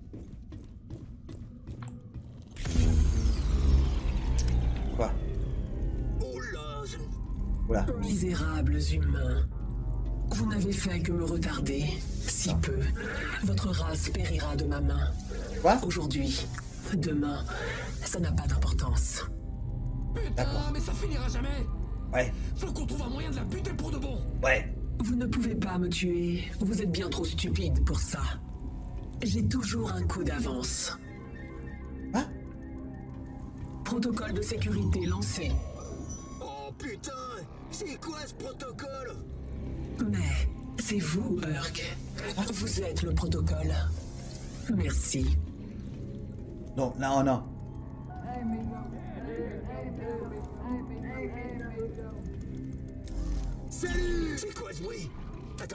Quoi? Oh là, je- Oula. Misérables humains. Vous n'avez fait que me retarder. Si peu. Votre race périra de ma main. Quoi? Aujourd'hui, demain, ça n'a pas d'importance. Putain, mais ça finira jamais! Ouais. Faut qu'on trouve un moyen de la buter pour de bon! Ouais. Vous ne pouvez pas me tuer. Vous êtes bien trop stupide pour ça. J'ai toujours un coup d'avance. Hein? Protocole de sécurité lancé. Oh putain, c'est quoi ce protocole? Mais c'est vous, Urk. Vous êtes le protocole. Merci. Non, non, non. Salut! C'est quoi ce bruit? Attends.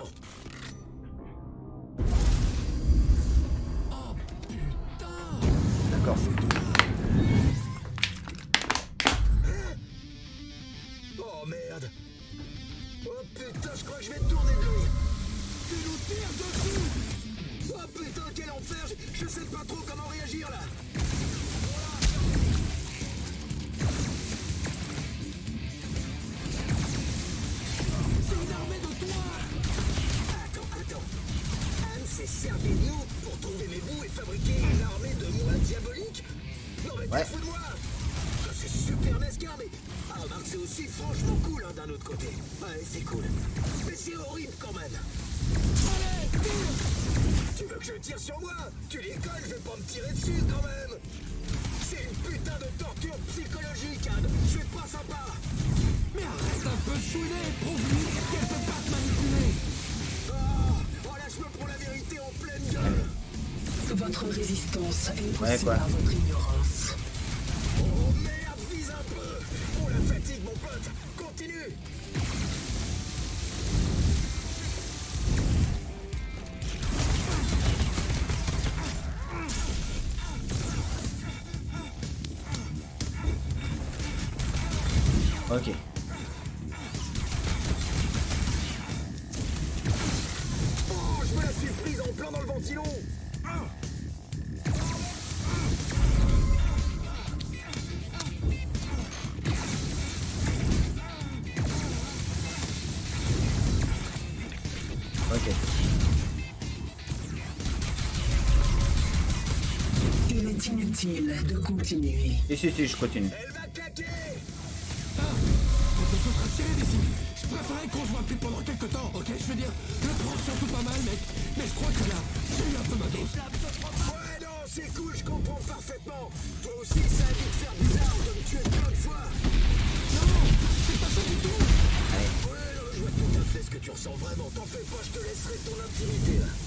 Oh putain! D'accord. Oh merde. Oh putain, je crois que je vais tourner de lui. Tu nous tires dessus. Oh putain, quel enfer. Je, je sais pas trop comment réagir là. C'est une armée de toi. Attends, attends. Anne s'est servi de nous pour trouver mes bouts et fabriquer une armée de moi diaboliques. Non mais Ouais. t'es fou de moi. Ah, c'est super mesquin, mais... Ah, remarque, c'est aussi franchement cool, hein, d'un autre côté. Ouais, c'est cool. Mais c'est horrible, quand même. Allez, tire! Tu veux que je tire sur moi? Tu déconnes, je vais pas me tirer dessus quand même. C'est une putain de torture psychologique, Anne. Je suis pas sympa. Mais arrête un peu de chouiner, prouve-lui qu'elle peut pas te manipuler. Oh, oh lâche-moi pour la vérité en pleine gueule. Votre résistance est Ouais, aussi quoi. à votre ignorance. Oh merde, vise un peu. Oh la fatigue, mon pote. Continue. Ok. Oh, je me la suis prise en plein dans le ventilo. Ok. Il est inutile de continuer. Et si, si, je continue. Elle va claquer. Quand on se sera tiré d'ici, je préférerais qu'on joue un peu pendant quelques temps, ok? Je veux dire, je le prends surtout pas mal, mec. Mais je crois que là, j'ai eu un peu ma dose. Ouais, non, c'est cool, je comprends parfaitement. Toi aussi, ça a dû te faire bizarre de me tuer plein de fois. Non, c'est pas ça du tout. Ouais, non, je vois tout à fait ce que tu ressens vraiment. T'en fais pas, je te laisserai ton intimité, là.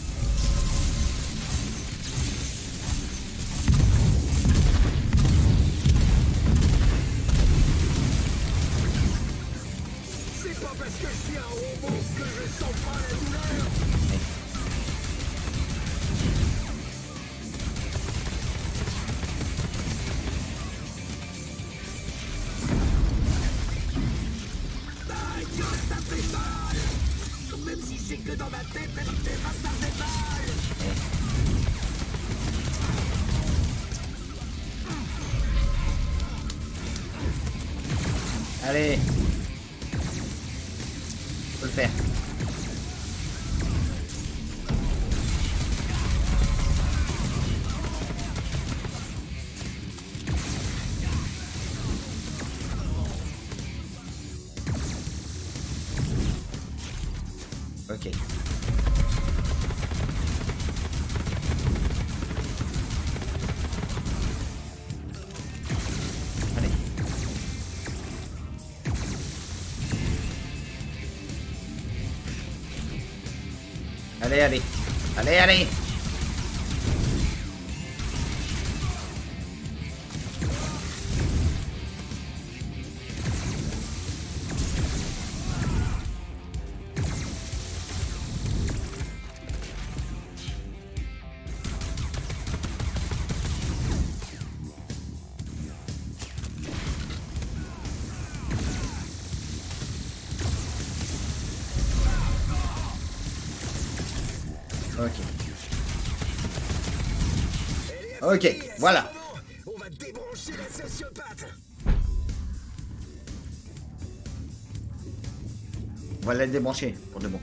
C'est pas parce que je suis un robot que je sens pas la douleur. Ah, Dieu, ça fait mal. Même si c'est que dans ma tête, elle me fait pas ça fait mal. Allez. Faut le faire. Ok. Allez. Allez, allez. Allez, allez. Ok. Ok, voilà. On va débrancher la sociopathe. On va la débrancher pour de bon.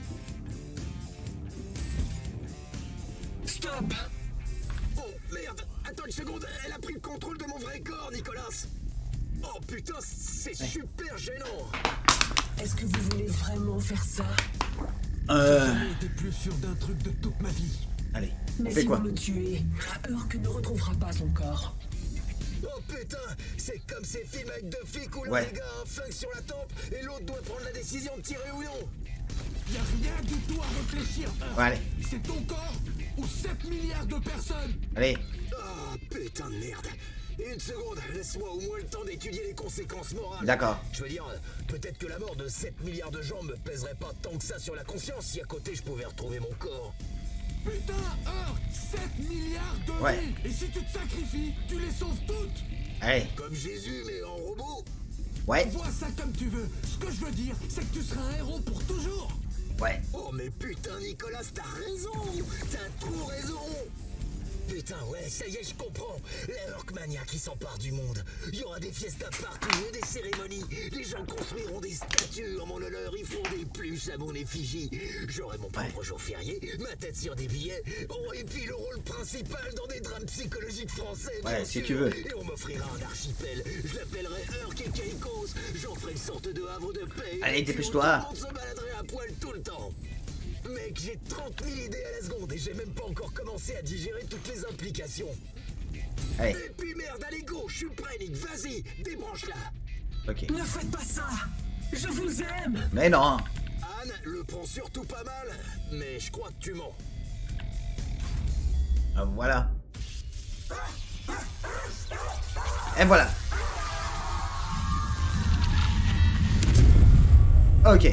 Stop! Oh merde, attends une seconde, elle a pris le contrôle de mon vrai corps, Nicolas. Oh putain, c'est super gênant. Est-ce que vous voulez vraiment faire ça? Euh... J'étais plus sûr d'un truc de toute ma vie. Allez, on Mais fait si quoi? vous le tuez, Urk ne retrouvera pas son corps. Oh putain, c'est comme ces films avec deux flics où Ouais. le gars a un flingue sur la tempe et l'autre doit prendre la décision de tirer ou non. Y a rien du tout à réfléchir, Urk. Ouais, allez, C'est ton corps ou sept milliards de personnes. allez. Oh putain de merde. Une seconde, laisse-moi au moins le temps d'étudier les conséquences morales. D'accord. Je veux dire, euh, peut-être que la mort de sept milliards de gens me pèserait pas tant que ça sur la conscience si à côté je pouvais retrouver mon corps. Putain, Urk, sept milliards de Ouais. vies. Et si tu te sacrifies, tu les sauves toutes. Allez. Comme Jésus, mais en robot. Ouais, Vois ça comme tu veux. Ce que je veux dire, c'est que tu seras un héros pour toujours. ouais. Oh mais putain Nicolas, t'as raison. T'as trop raison. Putain, ouais, ça y est, je comprends. La Urkmania qui s'empare du monde. Il y aura des fiestas partout et des cérémonies. Les gens construiront des statues en mon honneur. Ils feront des pluches à mon effigie. J'aurai mon propre jour férié, ma tête sur des billets. Oh, et puis le rôle principal dans des drames psychologiques français. Ouais, bien si sûr. tu veux. Et on m'offrira un archipel. Je l'appellerai Urk et Caicos. J'en ferai une sorte de havre de paix. Allez, Et puis dépêche-toi. tout le monde se baladerait à poil tout le temps. Mec, j'ai trente mille idées à la seconde et j'ai même pas encore commencé à digérer toutes les implications. Allez. Et puis merde, allez go, je suis prêt, Nick, vas-y, débranche-la. Ok. Ne faites pas ça. Je vous aime. Mais non. Anne le prend surtout pas mal, mais je crois que tu mens. Ah, voilà. Et voilà. Ok.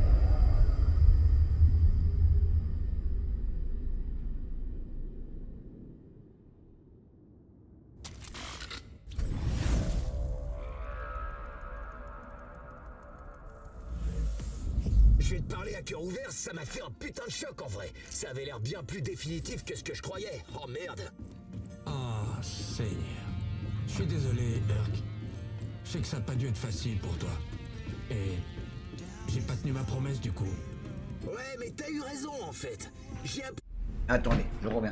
Je vais te parler à cœur ouvert, ça m'a fait un putain de choc en vrai. Ça avait l'air bien plus définitif que ce que je croyais. Oh merde. Ah, Seigneur. Je suis désolé, Herc. Je sais que ça n'a pas dû être facile pour toi. Et j'ai pas tenu ma promesse du coup. Ouais, mais t'as eu raison en fait. J'ai un... Attendez, je reviens.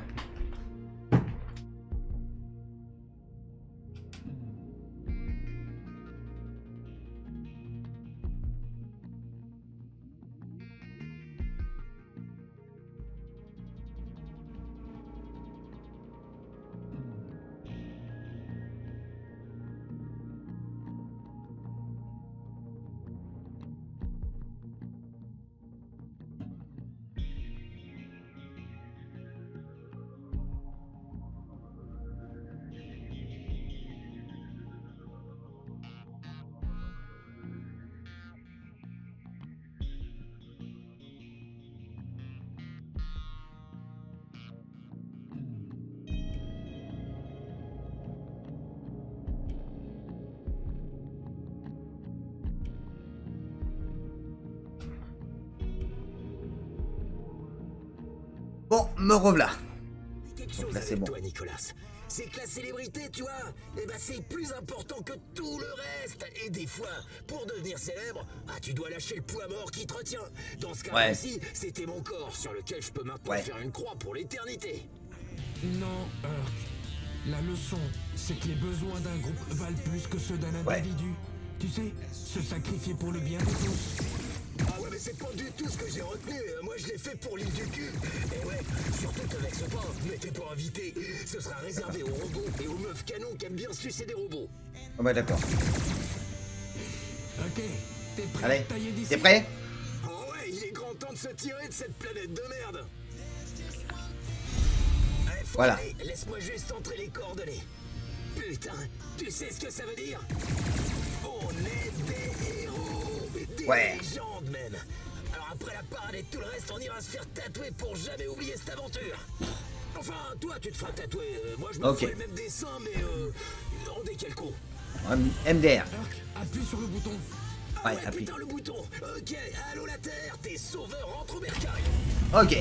Bon, me revoilà. quelque Donc chose là, c'est avec bon. toi, Nicolas. C'est que la célébrité, tu vois, eh ben c'est plus important que tout le reste. Et des fois, pour devenir célèbre, ah, tu dois lâcher le poids mort qui te retient. Dans ce cas-là Ouais. aussi, c'était mon corps sur lequel je peux maintenant Ouais. faire une croix pour l'éternité. Non, Herc. La leçon, c'est que les besoins d'un groupe valent plus que ceux d'un Ouais. individu. Tu sais, se sacrifier pour le bien de tous. Ah ouais, mais c'est pas du tout ce que j'ai retenu. Euh, Moi, je l'ai fait pour l'île du cul. Et ouais, surtout qu'avec ce pain, mais t'es pas invité. Ce sera réservé aux robots et aux meufs canons qui aiment bien sucer des robots. Oh bah d'accord. Ok, t'es prêt Allez, à tailler d'ici? t'es prêt? Oh ouais, il est grand temps de se tirer de cette planète de merde. Allez, faut Voilà. aller. Laisse-moi juste entrer les coordonnées. Putain, tu sais ce que ça veut dire? On est des héros, des Ouais. légendes même. Alors après la parade et tout le reste, on ira se faire tatouer pour jamais oublier cette aventure. Enfin, toi, tu te feras tatouer. Euh, moi, je me Ok. ferai le même dessin, mais euh, en décalco. M D R. Herc, appuie sur le bouton. Ah Ouais, ouais, appuie. putain, le bouton. Ok, allô la Terre, tes sauveurs rentrent au bercail. Ok.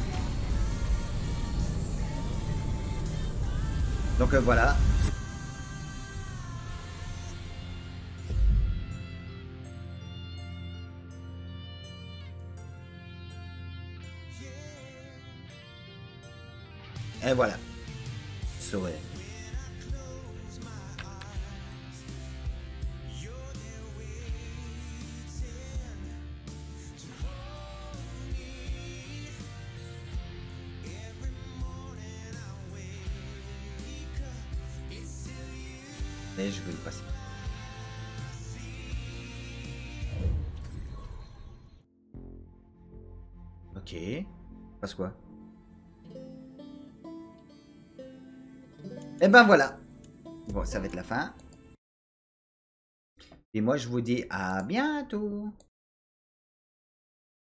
Donc euh, voilà. Et voilà. Sauvé. Et je vais le passer. Ok. Passe quoi? Et ben voilà. Bon, ça va être la fin. Et moi, je vous dis à bientôt.